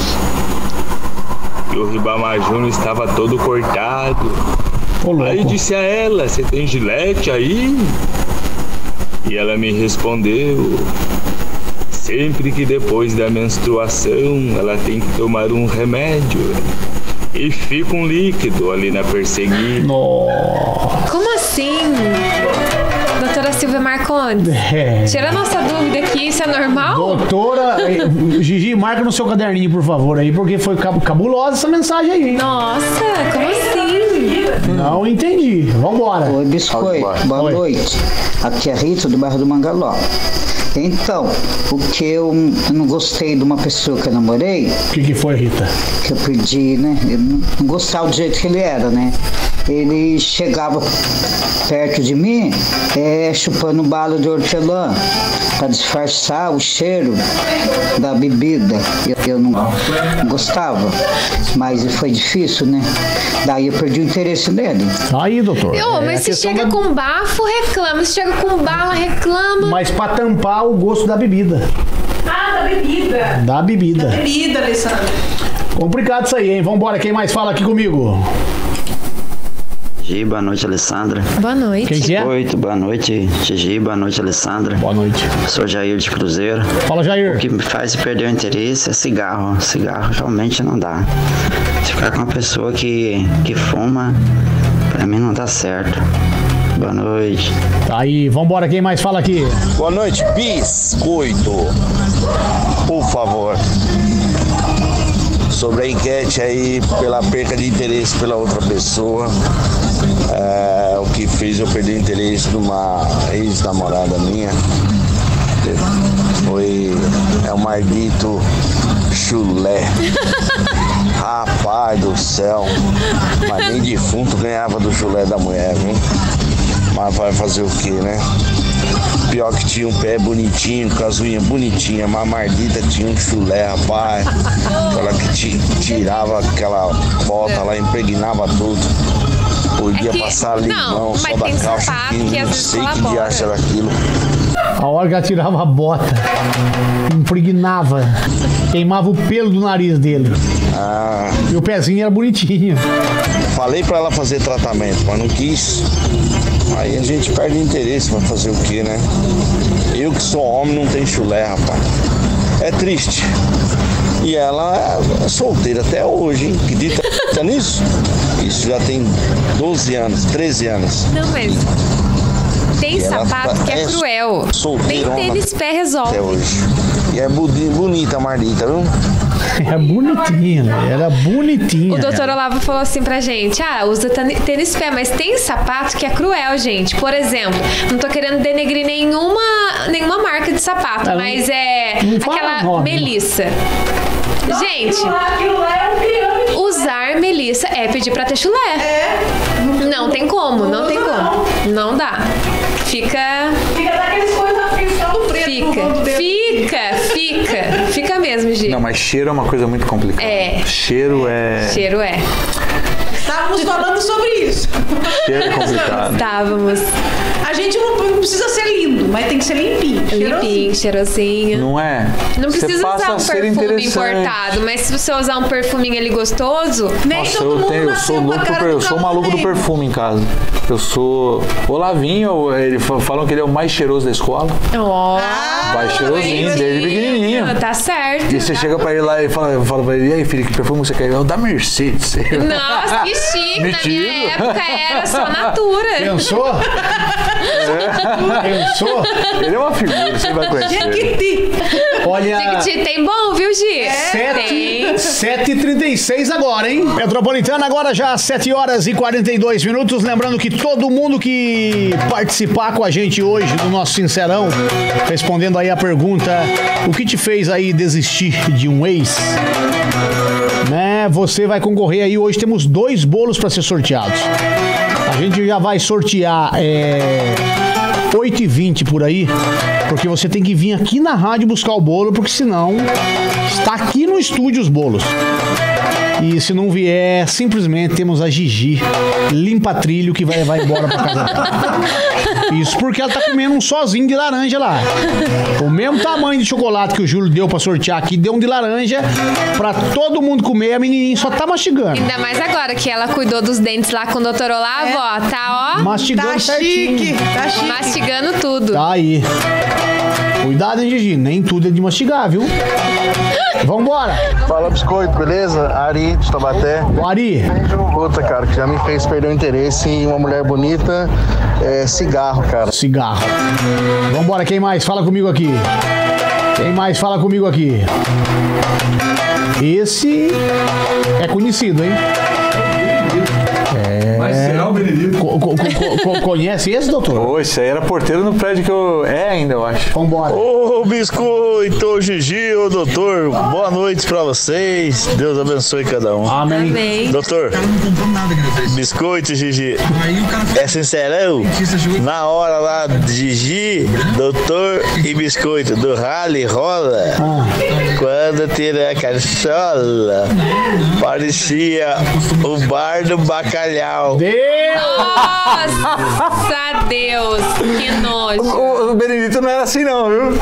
que o Ribamar estava todo cortado. Ô, aí disse a ela: você tem gilete aí? E ela me respondeu: sempre que depois da menstruação ela tem que tomar um remédio e fica um líquido ali na perseguida. Como assim? Doutora Silvia Marcondes, é. tira a nossa dúvida aqui, isso é normal? Doutora, Gigi, marca no seu caderninho, por favor, aí, porque foi cabulosa essa mensagem aí, hein? Nossa, como assim? Não entendi. Vambora. Oi, Biscoito, boa Oi. noite. Aqui é a Rita, do bairro do Mangaló. Então, o que eu não gostei de uma pessoa que eu namorei... O que, que foi, Rita? Que eu perdi, né? Eu não gostava do jeito que ele era, né? Ele chegava perto de mim, é, chupando bala de hortelã, para disfarçar o cheiro da bebida. Eu, eu não, não gostava, mas foi difícil, né? Daí eu perdi o interesse nele. Aí, doutor. Eu, é mas se chega da... com bafo, reclama. Se chega com bala, reclama. Mas para tampar o gosto da bebida. Ah, da bebida. Da bebida. Da bebida, Alessandra. Complicado isso aí, hein? Vambora, quem mais fala aqui comigo? Gigi, boa noite, Alessandra. Boa noite. Quem é? Oito, boa noite, Gigi, boa noite, Alessandra. Boa noite. Sou Jair de Cruzeiro. Fala, Jair. O que me faz perder o interesse é cigarro. Cigarro realmente não dá. Se ficar com uma pessoa que, que fuma, pra mim não dá certo. Boa noite. Tá aí, vambora, quem mais fala aqui? Boa noite, Biscoito. Por favor. Sobre a enquete aí, pela perca de interesse pela outra pessoa, é, o que fez eu perder o interesse de uma ex-namorada minha foi é o maldito chulé. Rapaz do céu, mas nem defunto ganhava do chulé da mulher, viu? Mas vai fazer o que, né? Pior que tinha um pé bonitinho, com as unhas bonitinhas, mas a mardita tinha um chulé, rapaz. Aquela que tirava aquela bota lá, impregnava tudo. Podia É que- passar limão não, só mas da tem calça, sapato que que às não vezes sei que colabora. diacho era aquilo. A hora que ela tirava a bota, impregnava, queimava o pelo do nariz dele. Ah, E o pezinho era bonitinho. falei pra ela fazer tratamento, mas não quis. Aí a gente perde interesse pra fazer o quê, né? Eu que sou homem não tenho chulé, rapaz. É triste. E ela é solteira até hoje, hein? Acredita nisso? Isso já tem doze anos, treze anos. Não, mas tem E ela sapato tá- que é é cruel. Nem solteirona tênis pé resolve. Até hoje. E é budi- bonita a Marlita, viu? Era bonitinha, né? Era bonitinha. O doutor Olavo falou assim pra gente: ah, usa tani- tênis pé, mas tem sapato que é cruel, gente. Por exemplo, não tô querendo denegrir nenhuma, nenhuma marca de sapato, Não, mas é não fala aquela nome. Melissa. Gente, usar Melissa é pedir pra ter chulé. Não tem como, não tem como. Não dá. Fica. Fica daqueles coisas piscando preto. Fica, fica, fica. Fica mesmo, Gi. Não, mas cheiro é uma coisa muito complicada. É. Cheiro é. Cheiro é. Estávamos falando sobre isso. Cheiro é complicado. Estávamos. A gente não, não precisa ser lindo, mas tem que ser limpinho. Limpinho, cheirosinho. Não é? Não Você precisa passa usar um a ser perfume interessante. importado, mas se você usar um perfuminho ali gostoso, nem Nossa, todo eu, mundo tenho, eu nasceu sou com a louco, cara por- do eu sou o maluco do Calvin. perfume em casa. Eu sou. O Lavinho, ele fa- falam que ele é o mais cheiroso da escola. Ó. Vai cheirosinho, desde pequenininho. Tá certo. E você chega pra ele lá e fala, fala pra ele: e aí, filho, que perfume você quer? É o da Mercedes. Nossa, que chique. Na Metido. minha época era só Natura. Pensou? Pensou? Ele é uma figura, você vai conhecer. Jequiti. Olha. Jequiti tem bom, viu, Gi? Tem. sete e trinta e seis agora, hein? Metropolitana, agora já às sete horas e quarenta e dois minutos. Lembrando que todo mundo que participar com a gente hoje do nosso Sincerão, respondendo aí a pergunta: o que te fez aí desistir de um ex? Né? Você vai concorrer aí. Hoje temos dois bolos para ser sorteados. A gente já vai sortear é, oito e vinte por aí, porque você tem que vir aqui na rádio buscar o bolo, porque senão está aqui no estúdio os bolos. E se não vier, simplesmente temos a Gigi limpa trilho que vai levar embora pra casa dela. Isso porque ela tá comendo um sozinho de laranja lá. O mesmo tamanho de chocolate que o Júlio deu pra sortear aqui, deu um de laranja pra todo mundo comer, a menininha só tá mastigando. Ainda mais agora que ela cuidou dos dentes lá com o doutor Olavo, ó. Tá, ó. Mastigando Tá certinho. chique, tá chique. Mastigando tudo. Tá aí. Cuidado, hein, Gigi? Nem tudo é de mastigar, viu? Vambora! Fala, Biscoito, beleza? Ari, de Taubaté. O Ari. Outra, cara, que já me fez perder o interesse em uma mulher bonita, é cigarro, cara. Cigarro. Vambora, quem mais? Fala comigo aqui. Quem mais fala comigo aqui? Esse é conhecido, hein? É. Mas será o Benedito? Co- co- co- co- conhece esse, doutor? Ô, esse aí era porteiro no prédio que eu. É ainda, eu acho. Vambora. Ô, Biscoito, ô, Gigi, ô, doutor, boa noite pra vocês. Deus abençoe cada um. Amém. Amém. Doutor, Biscoito, Gigi, é sincerão? Na hora lá, Gigi, doutor e Biscoito, do rally rola, quando tira a cachola, parecia o bar do bacalhau. Nossa, Deus, que nojo. O, o Benedito não era assim, não, viu?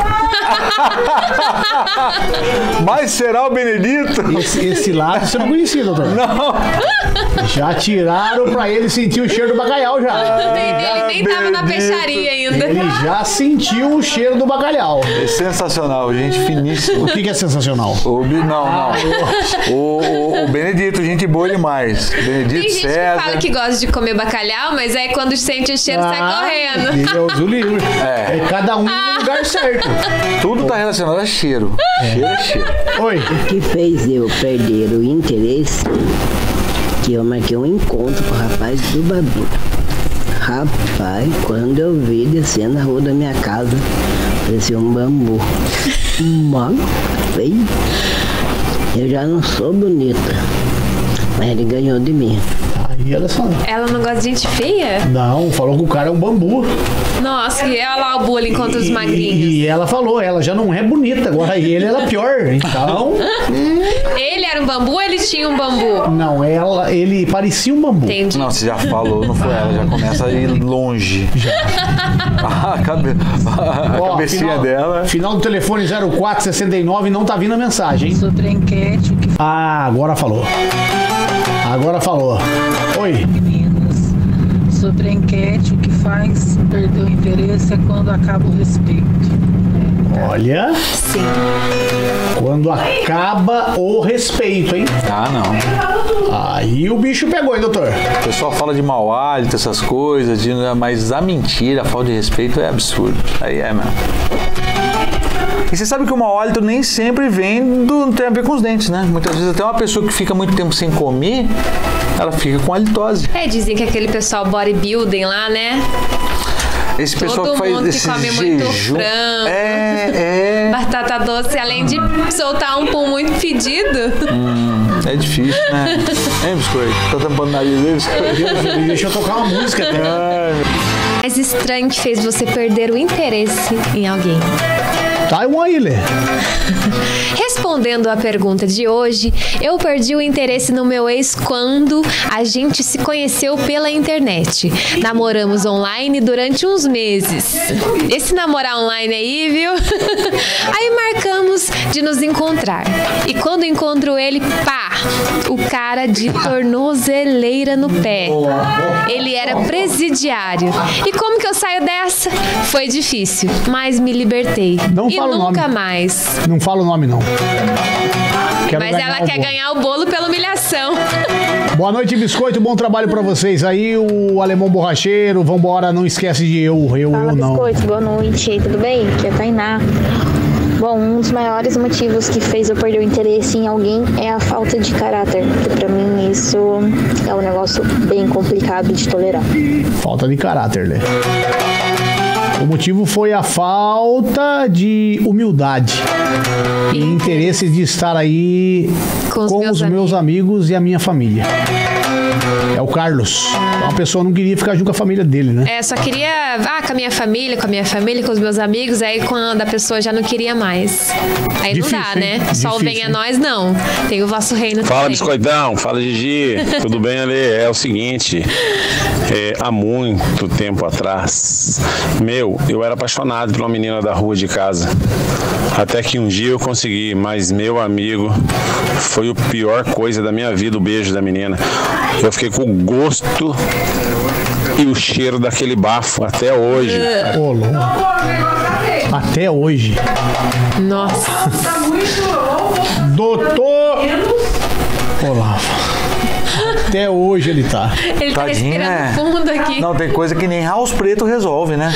Mas será o Benedito? Esse, esse lado você não conhecia, doutor? Não. Já tiraram pra ele sentir o cheiro do bacalhau já. Ele nem tava na peixaria ainda. Ele já sentiu o cheiro do bacalhau. É sensacional, gente finíssima. O que, que é sensacional? O, Bi- não, não. O, o, o Benedito, gente boa demais. Benedito Tem gente César. que fala que gosta de comer bacalhau, mas aí quando sente o cheiro sai Ah, correndo. Deus o livre. É. É cada um no lugar certo. Tudo tá relacionado a cheiro. Cheiro é cheiro. Oi. O que fez eu perder o interesse, que eu marquei um encontro com o rapaz do Babu. Rapaz, quando eu vi descendo a rua da minha casa, parecia um bambu. Mano, feio. Eu já não sou bonita, mas ele ganhou de mim. E ela só... Ela não gosta de gente feia? Não, falou que o cara é um bambu. Nossa, e olha lá o bullying contra os E, magrinhos. e ela falou, ela já não é bonita, agora ele era pior. Então. Ele era um bambu ou ele tinha um bambu? Não, ela, ele parecia um bambu. Entendi. Não, você já falou, não foi ela, já começa a ir longe. Já. A, cabe... a Ó, cabecinha final, dela. Final do telefone zero quatro sessenta e nove, não tá vindo a mensagem, hein? Sobre a enquete. Que... Ah, agora falou. Agora falou. Oi. Meninas, sobre a enquete, o que faz perder o interesse é quando acaba o respeito. Olha. Sim. Quando acaba o respeito, hein? Ah, não. Aí o bicho pegou, hein, doutor? O pessoal fala de mau hálito, essas coisas, de, mas a mentira, a falta de respeito é absurdo. Aí é mesmo. E você sabe que o mau hálito nem sempre vem do, não tem a ver com os dentes, né? Muitas vezes até uma pessoa que fica muito tempo sem comer, ela fica com halitose. É, dizem que aquele pessoal bodybuilding lá, né? Esse pessoal Todo que faz mundo que esse come muito jejum, frango, é, é. batata doce, além de soltar um pum muito fedido. Hum, é difícil, né? Hein, biscoito? Tá tampando o nariz dele, biscoito? Deixa eu tocar uma música até. Mais estranho que fez você perder o interesse em alguém. Tá um aí, Lê. Respondendo à pergunta de hoje, eu perdi o interesse no meu ex quando a gente se conheceu pela internet. Namoramos online durante uns meses. Esse namorar online aí, viu? Aí marcamos de nos encontrar. E quando encontro ele, pá! O cara de tornozeleira no pé. Ele era presidiário. E como que eu saio dessa? Foi difícil, mas me libertei. Não e fala o nunca nome. mais. Não fala o nome, não. Quero Mas ganhar ela o quer bolo. ganhar o bolo pela humilhação. Boa noite, biscoito. Bom trabalho pra vocês aí. O alemão borracheiro. Vambora, não esquece de eu, eu, Fala, eu não. biscoito, boa noite, tudo bem? Aqui é a Tainá. Bom, um dos maiores motivos que fez eu perder o interesse em alguém é a falta de caráter, que pra mim isso é um negócio bem complicado de tolerar. Falta de caráter, né? O motivo foi a falta de humildade e interesse de estar aí com os, com meus, os meus amigos e a minha família. É o Carlos. Uma pessoa não queria ficar junto com a família dele, né? É, só queria, ah, com a minha família, com a minha família, com os meus amigos, aí quando a pessoa já não queria mais. Aí Difícil, não dá, né? hein? Só o Difícil, venha hein? nós, não. Tem o vosso reino Fala, também. biscoitão. Fala, Gigi. Tudo bem, Ale? É o seguinte, é, há muito tempo atrás, meu, eu era apaixonado por uma menina da rua de casa. Até que um dia eu consegui, mas meu amigo, foi a pior coisa da minha vida, o beijo da menina. Eu fiquei com o gosto e o cheiro daquele bafo até hoje. Ô, louco. Até hoje. Nossa. Doutor Olavo. Até hoje ele tá. Ele tá Tadinho, respirando né? fundo aqui. Não, tem coisa que nem House Preto resolve, né?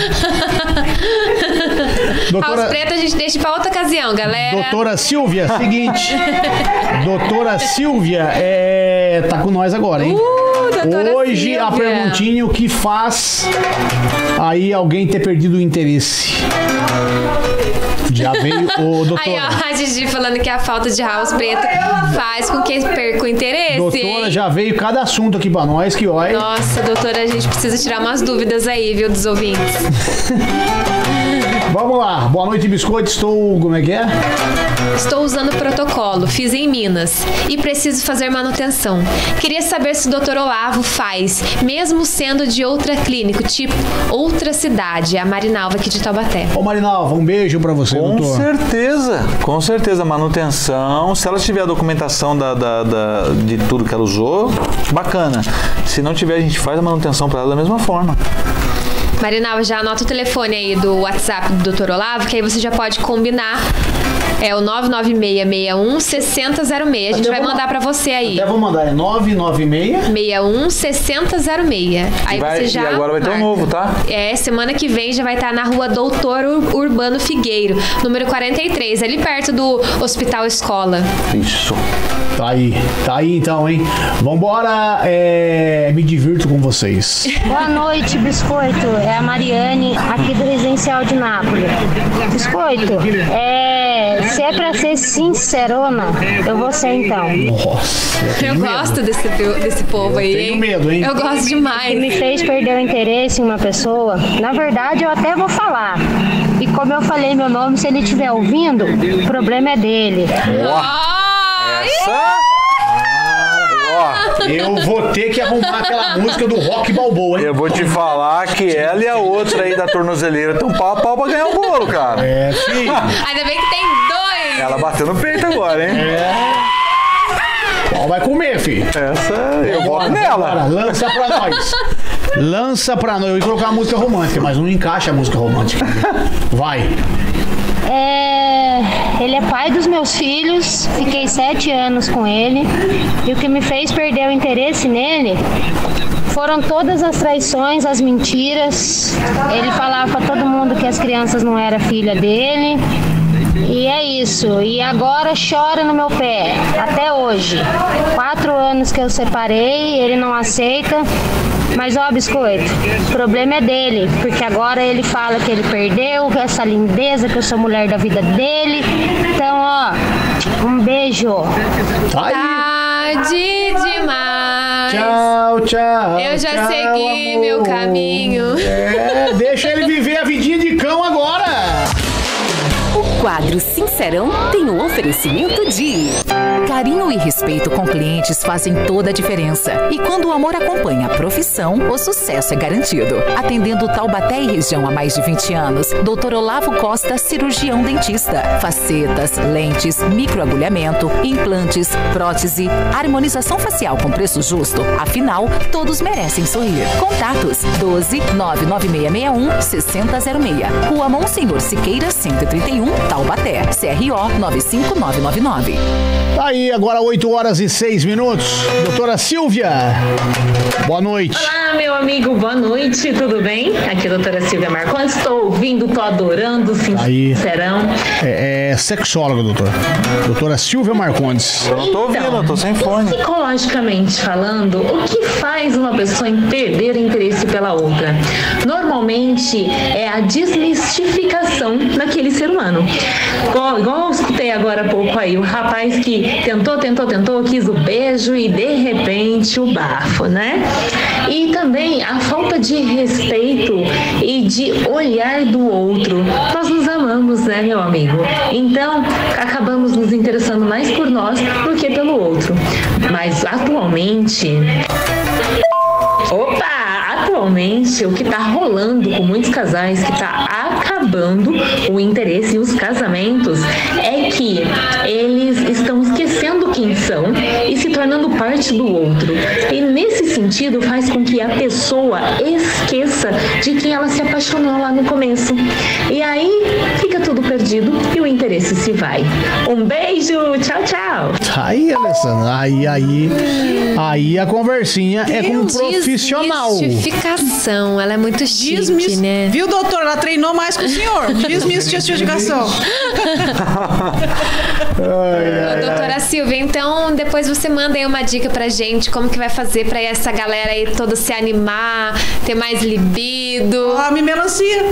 Doutora- House Preto a gente deixa pra outra ocasião, galera. Doutora Silvia, seguinte. Doutora Silvia é, tá com nós agora, hein? Uh, doutora Hoje a Silvia. perguntinha, o que faz aí alguém ter perdido o interesse? Já veio o doutor. Aí, ó, a Gigi falando que a falta de House Preto faz com que perca o interesse. Doutora, hein? já veio cada assunto aqui pra nós, que olha. Nossa, doutora, a gente precisa tirar umas dúvidas aí, viu, dos ouvintes. Vamos lá. Boa noite, biscoito. Estou. Como é que é? Estou usando o protocolo, fiz em Minas e preciso fazer manutenção. Queria saber se o doutor Olavo faz, mesmo sendo de outra clínica, tipo outra cidade, a Marinalva aqui de Taubaté. Ô, Marinalva, um beijo pra você, Com doutor. certeza, com certeza. Manutenção, se ela tiver a documentação da, da- da- de tudo que ela usou, bacana. Se não tiver, a gente faz a manutenção para ela da mesma forma. Marinalva, já anota o telefone aí do WhatsApp do doutor Olavo, que aí você já pode combinar. É o nove nove seis seis um seis zero zero seis. A gente Até vai vou- mandar pra você aí. Até vou mandar, é nove nove seis. seis um seis zero zero seis. Aí E vai- você já e agora vai ter um marca. novo, tá? É, semana que vem já vai estar na rua Doutor Ur- Urbano Figueiro, número quarenta e três, ali perto do Hospital Escola. Isso. Tá aí. Tá aí então, hein? Vambora. É... Me divirto com vocês. Boa noite, Biscoito. É a Mariane, aqui do Residencial de Nápoles. Biscoito, é, se é é pra ser sincerona, eu vou ser então. Nossa, eu, eu gosto desse, desse povo aí, hein? Tenho medo, hein? Eu gosto demais. O que me fez perder o interesse em uma pessoa, na verdade eu até vou falar. E como eu falei meu nome, se ele estiver ouvindo, o problema é dele. Oh, essa... Eu vou ter que arrumar aquela música do Rock Balboa, hein? Eu vou te falar que ela e a outra aí da tornozeleira estão pau a pau pra ganhar o bolo, cara. É, sim. Ainda bem que tem dois. Ela bateu no peito agora, hein? É. Qual vai comer, filho? Essa, eu voto nela. Agora, lança pra nós. Lança pra nós. Eu ia colocar uma música romântica, mas não encaixa a música romântica. Vai. É, ele é pai dos meus filhos, fiquei sete anos com ele e o que me fez perder o interesse nele foram todas as traições, as mentiras. Ele falava pra todo mundo que as crianças não eram filha dele e é isso. E agora chora no meu pé, até hoje. Quatro anos que eu separei, ele não aceita. Mas ó, Biscoito, o problema é dele, porque agora ele fala que ele perdeu essa lindeza, que eu sou mulher da vida dele. Então, ó, um beijo. Tarde demais. Tchau, tchau. Eu já tchau, segui amor. meu caminho. É, deixa ele viver a vidinha de cão agora. O quadro Sincerão tem o oferecimento de... Carinho e respeito com clientes fazem toda a diferença. E quando o amor acompanha a profissão, o sucesso é garantido. Atendendo Taubaté e região há mais de vinte anos, doutor Olavo Costa, cirurgião dentista. Facetas, lentes, microagulhamento, implantes, prótese, harmonização facial com preço justo. Afinal, todos merecem sorrir. Contatos doze, nove nove seis seis um, seis zero zero seis. Rua Monsenhor Siqueira, cento e trinta e um, Taubaté. C R O nove cinco nove nove nove. Tá aí, agora oito horas e seis minutos. Doutora Silvia, boa noite. Olá, meu amigo, boa noite, tudo bem? Aqui é a doutora Silvia Marcondes, estou ouvindo, estou adorando, sincerão. É, é sexóloga, doutora. Doutora Silvia Marcondes. Eu não tô ouvindo, Então, eu tô sem fone. Psicologicamente falando, o que faz uma pessoa em perder interesse pela outra? Normalmente é a desmistificação daquele ser humano. Igual, igual eu escutei agora há pouco aí, o rapaz que tentou, tentou, tentou, quis o beijo e de repente o bafo, né? E também a falta de respeito e de olhar do outro. Nós nos amamos, né, meu amigo? Então, acabamos nos interessando mais por nós do que pelo outro. Mas atualmente... Opa! Atualmente, o que está rolando com muitos casais, que está acabando o interesse e os casamentos, é que eles estão esquecendo quem são e se tornando parte do outro. E nesse sentido, faz com que a pessoa esqueça de quem ela se apaixonou lá no começo. E aí, fica tudo perdido e o interesse se vai. Um beijo, tchau, tchau. Aí, Alessandra, aí, aí, aí a conversinha é com um profissional. Desmistificação, ela é muito chique, Desmis... né? Viu, doutor? Ela treinou mais com o senhor. Desmistificação. Doutora Silvia, então depois você manda aí uma dica pra gente, como que vai fazer pra essa galera aí toda se animar, ter mais libido. Ah, me melancia.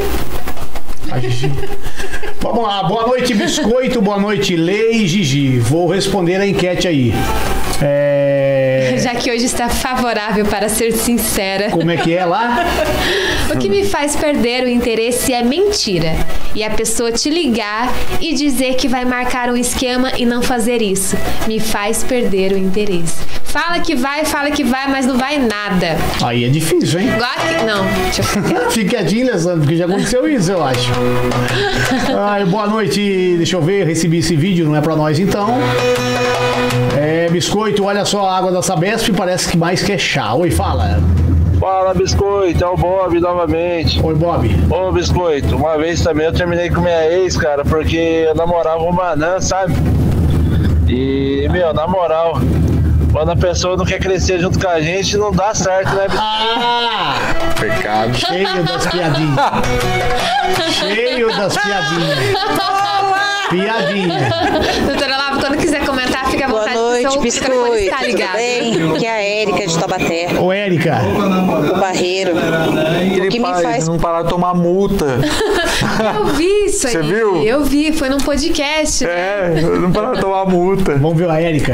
Vamos lá, boa noite, Biscoito, boa noite, Lê e Gigi. Vou responder a enquete aí. É... Já que hoje está favorável para ser sincera. Como é que é lá? O que me faz perder o interesse é mentira. E a pessoa te ligar e dizer que vai marcar um esquema e não fazer isso. Me faz perder o interesse. Fala que vai, fala que vai, mas não vai nada. Aí é difícil, hein? Igual que... Não, deixa eu ficar. Fique quietinho, Alessandro, porque já aconteceu isso, eu acho. Ai, boa noite, deixa eu ver, recebi esse vídeo, não é pra nós então. É, Biscoito, olha só a água da Sabesp, parece que mais que é chá. Oi, fala. Fala, Biscoito, é o Bob novamente. Oi, Bob. Ô, Biscoito, uma vez também eu terminei com minha ex, cara, porque eu namorava uma anã, sabe? E, meu, na moral, quando a pessoa não quer crescer junto com a gente, não dá certo, né, Biscoito? Ah! Pecado. Cheio das piadinhas. Cheio das piadinhas. Piadinha. Doutora Lava, quando quiser comentar, fica à Boa vontade noite, com seu microfone está tudo ligado. bem? Aqui é a Érica de Taubaté. Ô, Érica. O Barreiro. Ele O que me pai, faz... não parar de tomar multa. Eu vi isso aí. Você viu? Eu vi, foi num podcast. É, não parar de tomar multa. Vamos ver a Érica.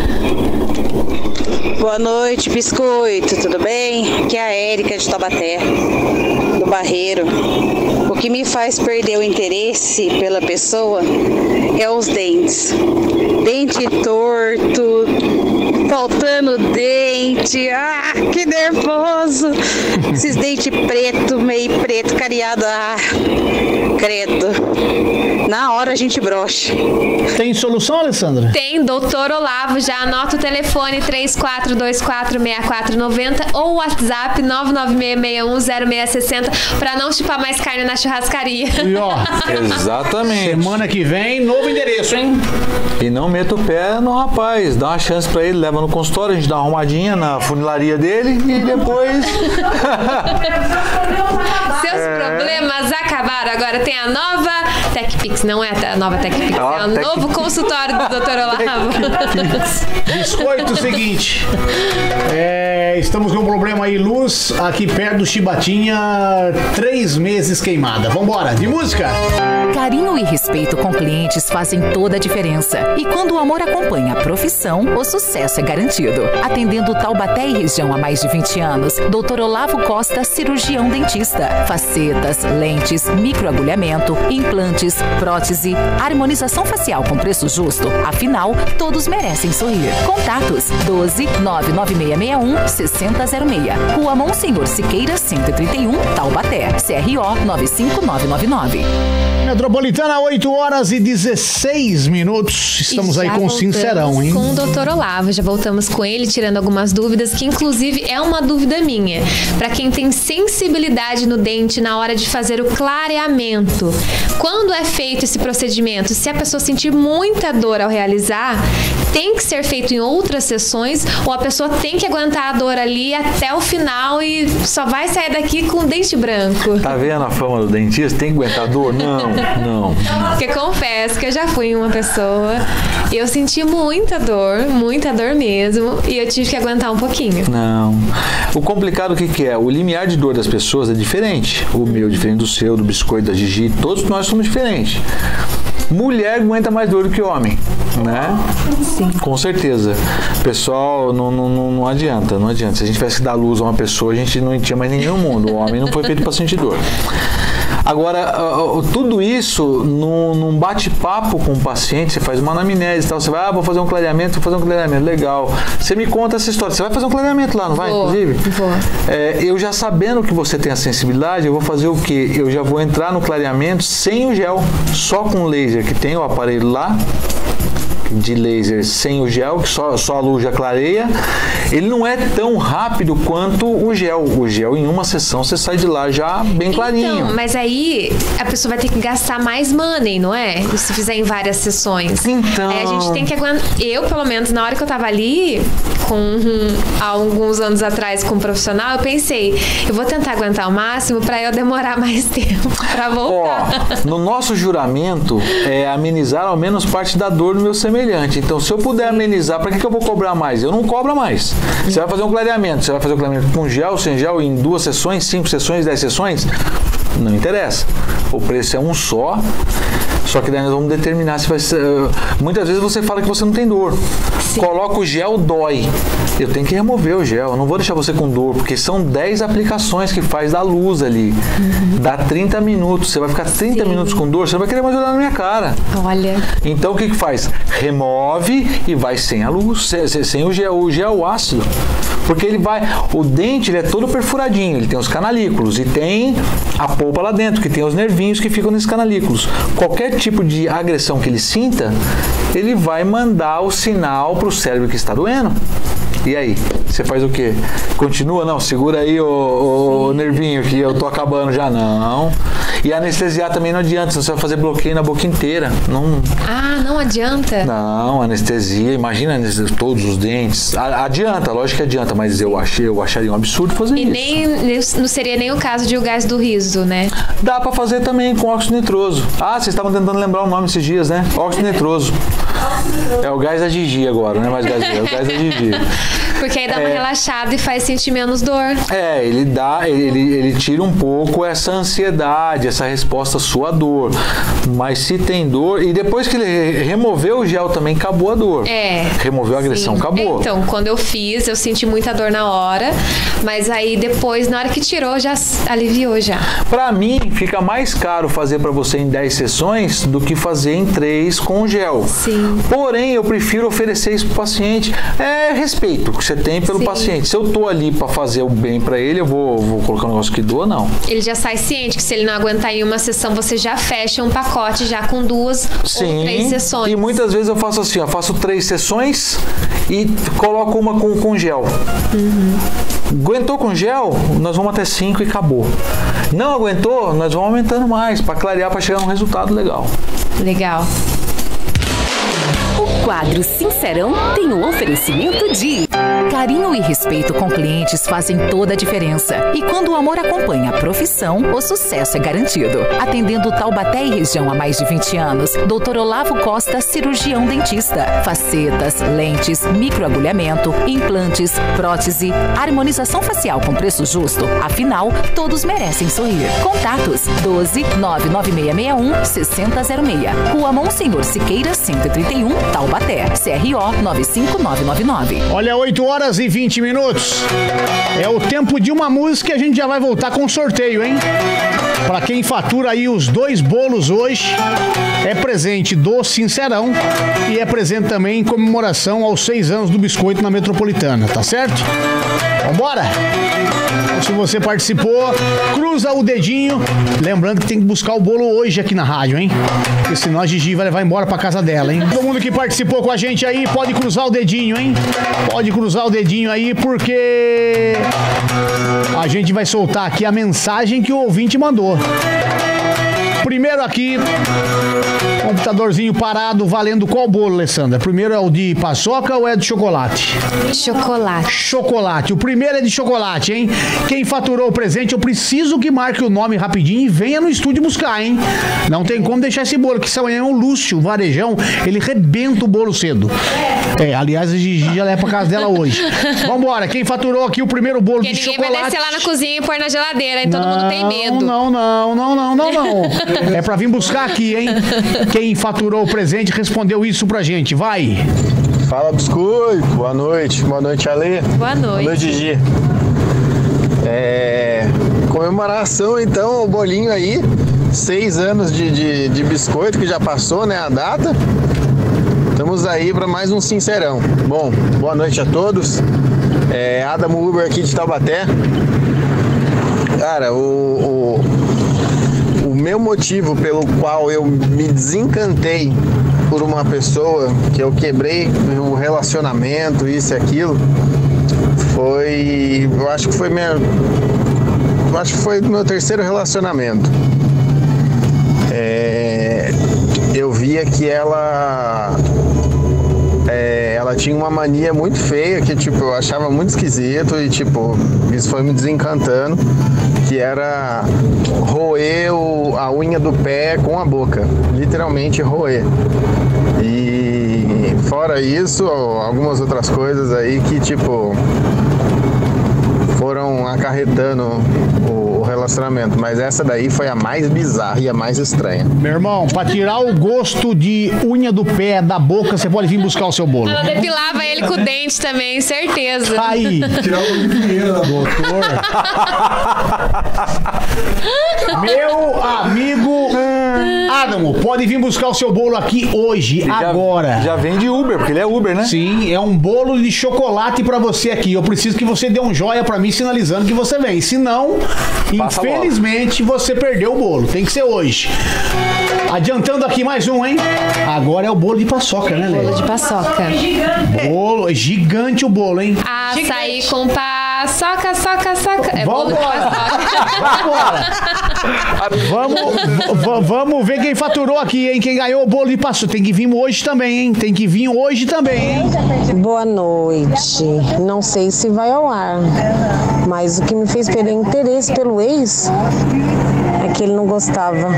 Boa noite, biscoito, tudo bem? Aqui é a Érica de Taubaté, do Barreiro. O que me faz perder o interesse pela pessoa é os dentes. Dente torto, faltando dente, ah, que nervoso. Esses dentes preto, meio preto, cariado, ah, credo. Na hora a gente brocha. Tem solução, Alessandra? Tem, doutor Olavo, já anota o telefone três quatro dois quatro, seis quatro nove zero ou o WhatsApp nove nove seis seis um zero seis seis zero pra não chupar mais carne na churrascaria. E ó, exatamente. Semana que vem, novo endereço, hein? E não meta o pé no rapaz, dá uma chance pra ele, leva no consultório, a gente dá uma arrumadinha na funilaria dele e depois... Seus é... problemas acabaram, agora tem a nova TechPix, não é a nova TechPix, ah, é o Tech... novo consultório do doutor Olavo. Biscoito, seguinte, é, estamos com um problema aí, luz, aqui perto do Chibatinha, três meses queimada. Vambora, de música? Carinho e respeito com clientes fazem toda a diferença. E quando o amor acompanha a profissão, o sucesso é garantido. Atendendo Taubaté e região há mais de vinte anos, doutor Olavo Costa, cirurgião dentista. Facetas, lentes, microagulhamento, implantes, prótese, harmonização facial com preço justo. Afinal, todos merecem sorrir. Contatos doze, nove nove seis seis um, seis zero zero seis. Rua Monsenhor Siqueira, cento e trinta e um, Taubaté. C R O nove cinco nove nove nove. Metropolitana, oito horas e dezesseis minutos. Estamos aí com o Sincerão, hein? Com o doutor Olavo, já voltamos com ele, tirando algumas dúvidas, que inclusive é uma dúvida minha. Para quem tem sensibilidade no dente na hora de fazer o clareamento, quando é feito esse procedimento, se a pessoa sentir muita dor ao realizar, tem que ser feito em outras sessões ou a pessoa tem que aguentar a dor ali até o final e só vai sair daqui com o dente branco? Tá vendo a fama do dentista? Tem que aguentar dor? Não. Não. Porque confesso que eu já fui uma pessoa e eu senti muita dor, muita dor mesmo, e eu tive que aguentar um pouquinho. Não. O complicado o que, que é? O limiar de dor das pessoas é diferente. O meu é diferente do seu, do biscoito, da Gigi, todos nós somos diferentes. Mulher aguenta mais dor do que homem, né? Sim. Com certeza. Pessoal, não, não, não adianta, não adianta. Se a gente tivesse que dar luz a uma pessoa, a gente não tinha mais ninguém no mundo. O homem não foi feito para sentir dor. Agora, tudo isso num bate-papo com o paciente, você faz uma anamnese e tal, você vai, ah, vou fazer um clareamento, vou fazer um clareamento, legal. Você me conta essa história, você vai fazer um clareamento lá, não vai, vou, inclusive? Vou. É, eu já sabendo que você tem a sensibilidade, eu vou fazer o quê? Eu já vou entrar no clareamento sem o gel, só com o laser, que tem o aparelho lá, de laser sem o gel, que só, só a luz já clareia. Ele não é tão rápido quanto o gel. O gel, em uma sessão, você sai de lá já bem clarinho. Então, mas aí a pessoa vai ter que gastar mais money, não é? Se fizer em várias sessões. Então... Aí a gente tem que aguentar. Eu, pelo menos, na hora que eu tava ali, com hum, há alguns anos atrás, com um profissional, eu pensei, eu vou tentar aguentar o máximo pra eu demorar mais tempo pra voltar. Ó, no nosso juramento, é amenizar ao menos parte da dor do meu semelhante. Então, se eu puder amenizar, para que, que eu vou cobrar mais? Eu não cobro mais. Você vai fazer um clareamento, você vai fazer um clareamento com gel, sem gel, em duas sessões, cinco sessões, dez sessões? Não interessa. O preço é um só, só que daí nós vamos determinar se vai ser... Muitas vezes você fala que você não tem dor. Sim. Coloca o gel, dói. Eu tenho que remover o gel, eu não vou deixar você com dor, porque são dez aplicações que faz da luz ali. Uhum. Dá trinta minutos, você vai ficar trinta Sim. minutos com dor, você não vai querer mais olhar na minha cara. Olha. Então o que que faz? Remove e vai sem a luz, sem, sem o gel, o gel ácido. Porque ele vai, o dente ele é todo perfuradinho, ele tem os canalículos e tem a polpa lá dentro, que tem os nervinhos que ficam nesses canalículos. Qualquer tipo de agressão que ele sinta, ele vai mandar o sinal para o cérebro que está doendo. E aí? Você faz o quê? Continua? Não, segura aí, ô, ô nervinho, que eu tô acabando já. Não. E anestesiar também não adianta, senão você vai fazer bloqueio na boca inteira. Não... Ah, não adianta? Não, anestesia, imagina anestesia, todos os dentes. A, adianta, lógico que adianta, mas eu, achei, eu acharia um absurdo fazer e isso. E nem, não seria nem o caso de o gás do riso, né? Dá pra fazer também com óxido nitroso. Ah, vocês estavam tentando lembrar o nome esses dias, né? Óxido nitroso. É o gás da Gigi agora, não é mais gás, é o gás da Gigi. Porque aí dá uma é, relaxada e faz sentir menos dor. É, ele dá, ele, ele tira um pouco essa ansiedade, essa resposta à sua dor. Mas se tem dor, e depois que ele removeu o gel também, acabou a dor. É. Removeu a agressão, sim. acabou. Então, quando eu fiz, eu senti muita dor na hora, mas aí depois, na hora que tirou, já aliviou já. Pra mim, fica mais caro fazer pra você em dez sessões do que fazer em três com gel. Sim. Porém, eu prefiro oferecer isso pro paciente. É respeito que você tem pelo Sim. paciente. Se eu tô ali pra fazer o bem pra ele, eu vou, vou colocar um negócio que doa, não. Ele já sai ciente que se ele não aguentar em uma sessão, você já fecha um pacote já com duas Sim. ou três sessões. E muitas vezes eu faço assim, eu faço três sessões e coloco uma com, com gel. Uhum. Aguentou com gel, nós vamos até cinco e acabou. Não aguentou, nós vamos aumentando mais pra clarear, pra chegar num resultado legal. Legal. O quadro Sincerão tem o oferecimento de... Carinho e respeito com clientes fazem toda a diferença. E quando o amor acompanha a profissão, o sucesso é garantido. Atendendo Taubaté e região há mais de vinte anos, doutor Olavo Costa, cirurgião dentista. Facetas, lentes, microagulhamento, implantes, prótese, harmonização facial com preço justo. Afinal, todos merecem sorrir. Contatos doze, nove nove seis seis um, seis zero zero seis. Rua Monsenhor Siqueira, cento e trinta e um, Taubaté. C R O nove cinco nove nove nove. Olha, oito horas e vinte minutos. É o tempo de uma música e a gente já vai voltar com o sorteio, hein? Pra quem fatura aí os dois bolos hoje, é presente do Sincerão e é presente também em comemoração aos seis anos do Biscoito na Metropolitana, tá certo? Vambora? Então, se você participou, cruza o dedinho. Lembrando que tem que buscar o bolo hoje aqui na rádio, hein? Porque senão a Gigi vai levar embora pra casa dela, hein? Todo mundo que participou com a gente aí, pode cruzar o dedinho, hein? Pode cruzar o dedinho aí, porque a gente vai soltar aqui a mensagem que o ouvinte mandou. Primeiro aqui, computadorzinho parado, valendo qual bolo, Alessandra? Primeiro é o de paçoca ou é de chocolate? Chocolate. Chocolate. O primeiro é de chocolate, hein? Quem faturou o presente, eu preciso que marque o nome rapidinho e venha no estúdio buscar, hein? Não tem como deixar esse bolo, que essa manhã é um Lúcio, o varejão, ele rebenta o bolo cedo. É, aliás, a Gigi já leva pra casa dela hoje. Vambora, quem faturou aqui o primeiro bolo Porque de chocolate? Ninguém vai descer lá na cozinha e pôr na geladeira, hein? Todo não, mundo tem medo. Não, não, não, não, não, não. É pra vir buscar aqui, hein? Quem faturou o presente respondeu isso pra gente. Vai! Fala, Biscoito. Boa noite. Boa noite, Ale. Boa noite. Boa noite, Gigi. É... Comemoração, então, o bolinho aí. Seis anos de, de, de biscoito, que já passou, né, a data. Estamos aí para mais um Sincerão. Bom, boa noite a todos. É Adamo Uber aqui de Taubaté. Cara, o... o... O meu motivo pelo qual eu me desencantei por uma pessoa, que eu quebrei o relacionamento, isso e aquilo, foi... Eu acho que foi minha... Eu acho que foi meu terceiro relacionamento. É, eu via que ela... É, ela tinha uma mania muito feia que, tipo, eu achava muito esquisito e, tipo, isso foi me desencantando, que era roer o, a unha do pé com a boca, literalmente roer. E fora isso, algumas outras coisas aí que, tipo, foram acarretando o relacionamento, mas essa daí foi a mais bizarra e a mais estranha. Meu irmão, pra tirar o gosto de unha do pé da boca, você pode vir buscar o seu bolo. Ela depilava ele com o dente também, certeza. Aí. Tirar o gosto de primeiro, doutor. Meu amigo Adamo, pode vir buscar o seu bolo aqui hoje, já, agora. Já vem de Uber, porque ele é Uber, né? Sim, é um bolo de chocolate pra você aqui. Eu preciso que você dê um joia pra mim sinalizando que você vem. Se não, Passa infelizmente, logo. Você perdeu o bolo. Tem que ser hoje. Adiantando aqui mais um, hein? Agora é o bolo de paçoca, né, Lê? Bolo de paçoca. Bolo, gigante o bolo, hein? Açaí com paçoca, soca, soca. É bolo de Vambora! paçoca. Vamos, vamos ver quem faturou aqui, hein? Quem ganhou o bolo de paçoca. Tem que vir hoje também, hein? Tem que vir hoje também, hein? Boa noite. Não sei se vai ao ar, mas o que me fez perder interesse pelo ex é que ele não gostava.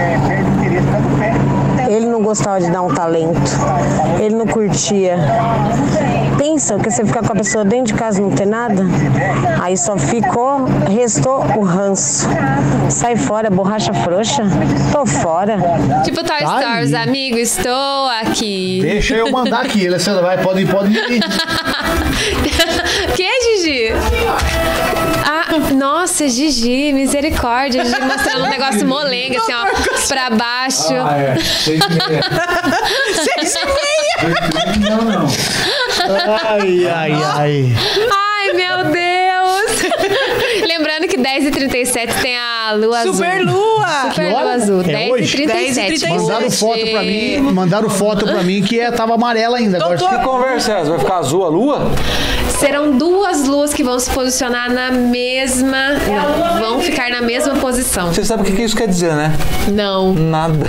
Ele não gostava de dar um talento. Ele não curtia. Pensa que você ficar com a pessoa dentro de casa e não ter nada, aí só ficou, restou o ranço. Sai fora, borracha frouxa. Tô fora. Tipo Toy Stories, amigo, estou aqui. Deixa eu mandar aqui, Alessandra, vai, pode, pode ir. Que, Gigi? Ah, nossa, Gigi, misericórdia. Gigi mostrando um negócio molenga, assim, ó, pra baixo. Ah, é. Seis e meia. Seis e meia. Não, não. Ai, ai, ai. Ai, meu Deus. Lembrando que dez e trinta e sete tem a lua azul. Super lua. Super lua azul. dez e trinta e sete. Mandaram foto pra mim, mandaram foto pra mim que é, tava amarela ainda. Agora, que conversa é essa? Vai ficar azul a lua? Serão duas luas que vão se posicionar na mesma... Não, vão ficar na mesma posição. Você sabe o que isso quer dizer, né? Não. Nada.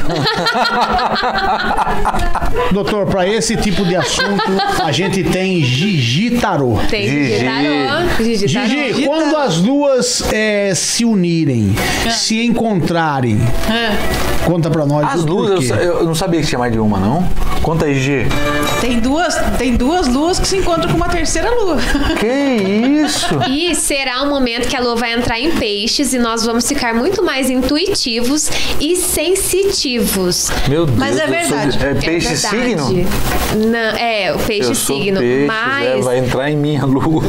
Doutor, pra esse tipo de assunto, a gente tem Gigi Tarô. Tem Gigi Tarô. Gigi, Tarô. Gigi, quando as duas é, se unirem, é. se encontrarem, é. conta pra nós. As luas, eu, eu não sabia que tinha mais de uma, não? Conta aí, Gigi. Tem duas, tem duas luas que se encontram com uma terceira lua. Que isso? E será um momento que a lua vai entrar em peixes e nós vamos ficar muito mais intuitivos e sensitivos. Meu Deus. Mas é verdade. Sou, é peixe é signo? Não, é, o peixe eu sou signo. Peixe, mas... é, vai entrar em minha lua.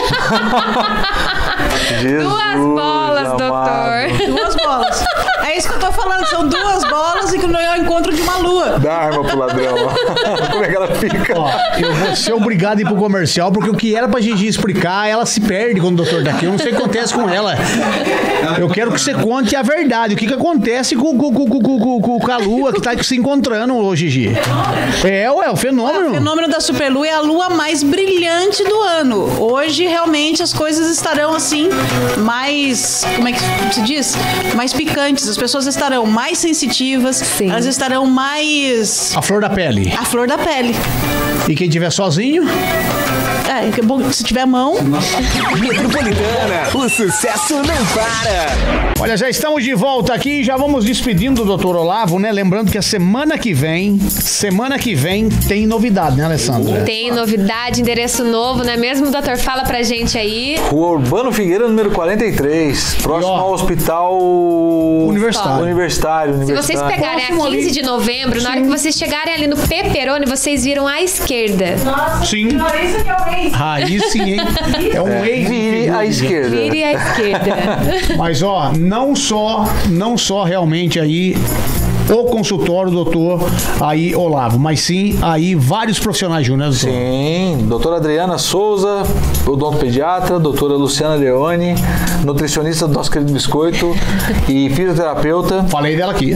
Jesus, duas bolas, amado. doutor. Duas bolas. É isso que eu tô falando, são duas bolas e que não é o encontro de uma lua. Dá arma pro ladrão. Como é que ela fica? Ó, eu vou ser obrigado a ir pro comercial, porque o que era pra Gigi explicar, ela se perde quando o doutor tá aqui. Eu não sei o que acontece com ela. Eu quero que você conte a verdade. O que que acontece com, com, com, com, com, com a lua que tá se encontrando, ô Gigi? É, é o fenômeno. O fenômeno da superlua é a lua mais brilhante do ano. Hoje, realmente, as coisas estarão, assim, mais... Como é que se diz? Mais picantes. As pessoas estarão mais sensitivas. Sim. Elas estarão mais... A flor da pele. A flor da pele. E quem tiver sozinho... É, que bom se tiver mão. Metropolitana, o sucesso não para. Olha, já estamos de volta aqui, já vamos despedindo do doutor Olavo, né? Lembrando que a semana que vem, semana que vem tem novidade, né, Alessandra? Tem novidade, endereço novo, não é mesmo, doutor? Fala pra gente aí. Rua Urbano Figueira, número quarenta e três, próximo ao Hospital Universitário. Universitário, Se Universitário. vocês pegarem a quinze de novembro, Sim. na hora que vocês chegarem ali no Pepperoni, vocês viram à esquerda. Nossa, Sim. Isso que é o ex. Aí sim, hein? É um é, ex. Vire à esquerda. Vire à esquerda. Mas, ó, não só, não só realmente aí o consultório do doutor aí Olavo, mas sim aí vários profissionais juntos, né, doutor? Sim, doutora Adriana Souza, odontopediatra, doutora Luciana Leone, nutricionista do nosso querido biscoito e fisioterapeuta. Falei dela aqui.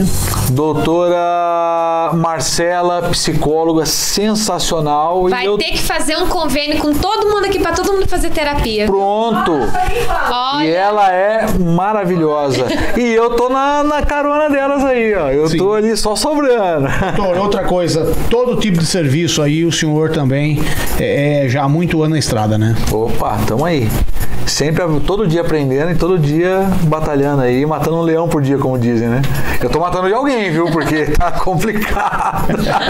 Doutora Marcela, psicóloga sensacional. Vai e eu... ter que fazer um convênio com todo mundo aqui, pra todo mundo fazer terapia. Pronto. Olha. E ela é maravilhosa. E eu tô na, na carona delas aí, ó. Eu Sim. tô ali só sobrando. Doutor, outra coisa, todo tipo de serviço aí, o senhor também é, é já há muito ano na estrada, né? Opa, tamo aí. Sempre, todo dia aprendendo e todo dia batalhando aí, matando um leão por dia, como dizem, né? Eu tô matando de alguém, viu? Porque tá complicado.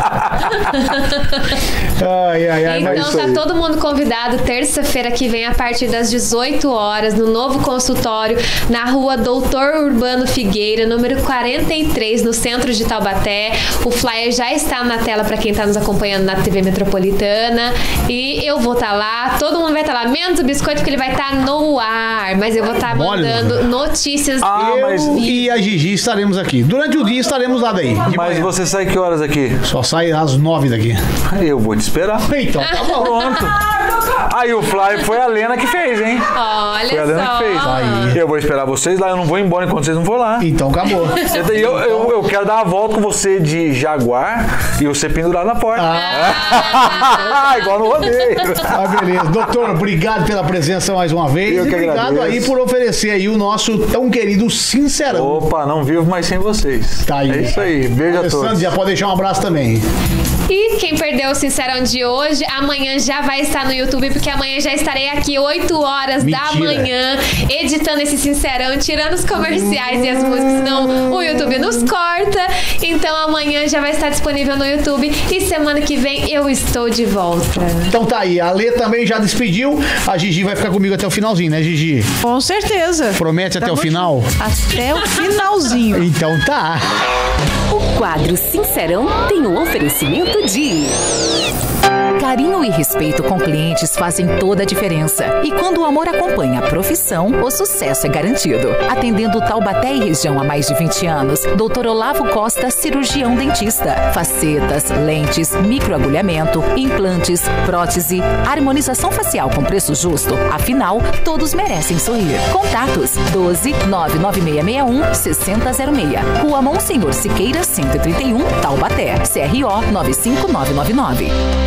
ai, ai, ai, então tá aí. Todo mundo convidado terça-feira que vem a partir das dezoito horas no novo consultório na rua Doutor Urbano Figueira, número quarenta e três, no centro de Taubaté. O flyer já está na tela para quem tá nos acompanhando na T V Metropolitana e eu vou estar tá lá, todo mundo vai estar tá lá, menos o biscoito porque ele vai estar tá no ar, mas eu vou estar tá mandando Olha, notícias. Ah, eu mas... e a Gigi estaremos aqui. Durante o dia estaremos lá daí. Mas manhã. Você sai que horas aqui? Só sai às nove daqui. Eu vou te esperar. Então, tá bom. Pronto. Aí o Flávio foi a Lena que fez, hein? Olha foi a Lena só. que fez. Aí. Eu vou esperar vocês lá, eu não vou embora enquanto vocês não for lá. Então acabou. Eu, eu, eu, eu quero dar uma volta com você de Jaguar e você pendurado na porta. Ah. Igual no rodeio. Ah, beleza. Doutor, obrigado pela presença mais uma vez. Eu e que obrigado agradeço. aí por oferecer aí o nosso tão querido Sincerão. Opa, não vivo mais sem vocês. Tá aí. É isso aí. Beijo a todos. Já pode deixar um abraço também. E quem perdeu o Sincerão de hoje, amanhã já vai estar no YouTube, porque amanhã já estarei aqui oito horas Mentira. da manhã, editando esse Sincerão, tirando os comerciais e as músicas, senão o YouTube nos corta. Então amanhã já vai estar disponível no YouTube e semana que vem eu estou de volta. Então tá aí, a Lê também já despediu, a Gigi vai ficar comigo até o finalzinho, né, Gigi? Com certeza. Promete até Tamo o final? Até o finalzinho. Então tá. O quadro Sincerão tem o oferecimento de... Carinho e respeito com clientes fazem toda a diferença. E quando o amor acompanha a profissão, o sucesso é garantido. Atendendo Taubaté e região há mais de vinte anos, doutor Olavo Costa, cirurgião dentista. Facetas, lentes, microagulhamento, implantes, prótese, harmonização facial com preço justo. Afinal, todos merecem sorrir. Contatos doze, nove nove seis seis um, seis zero zero seis. Rua Monsenhor Siqueira, cento e trinta e um, Taubaté. C R O nove cinco nove nove nove.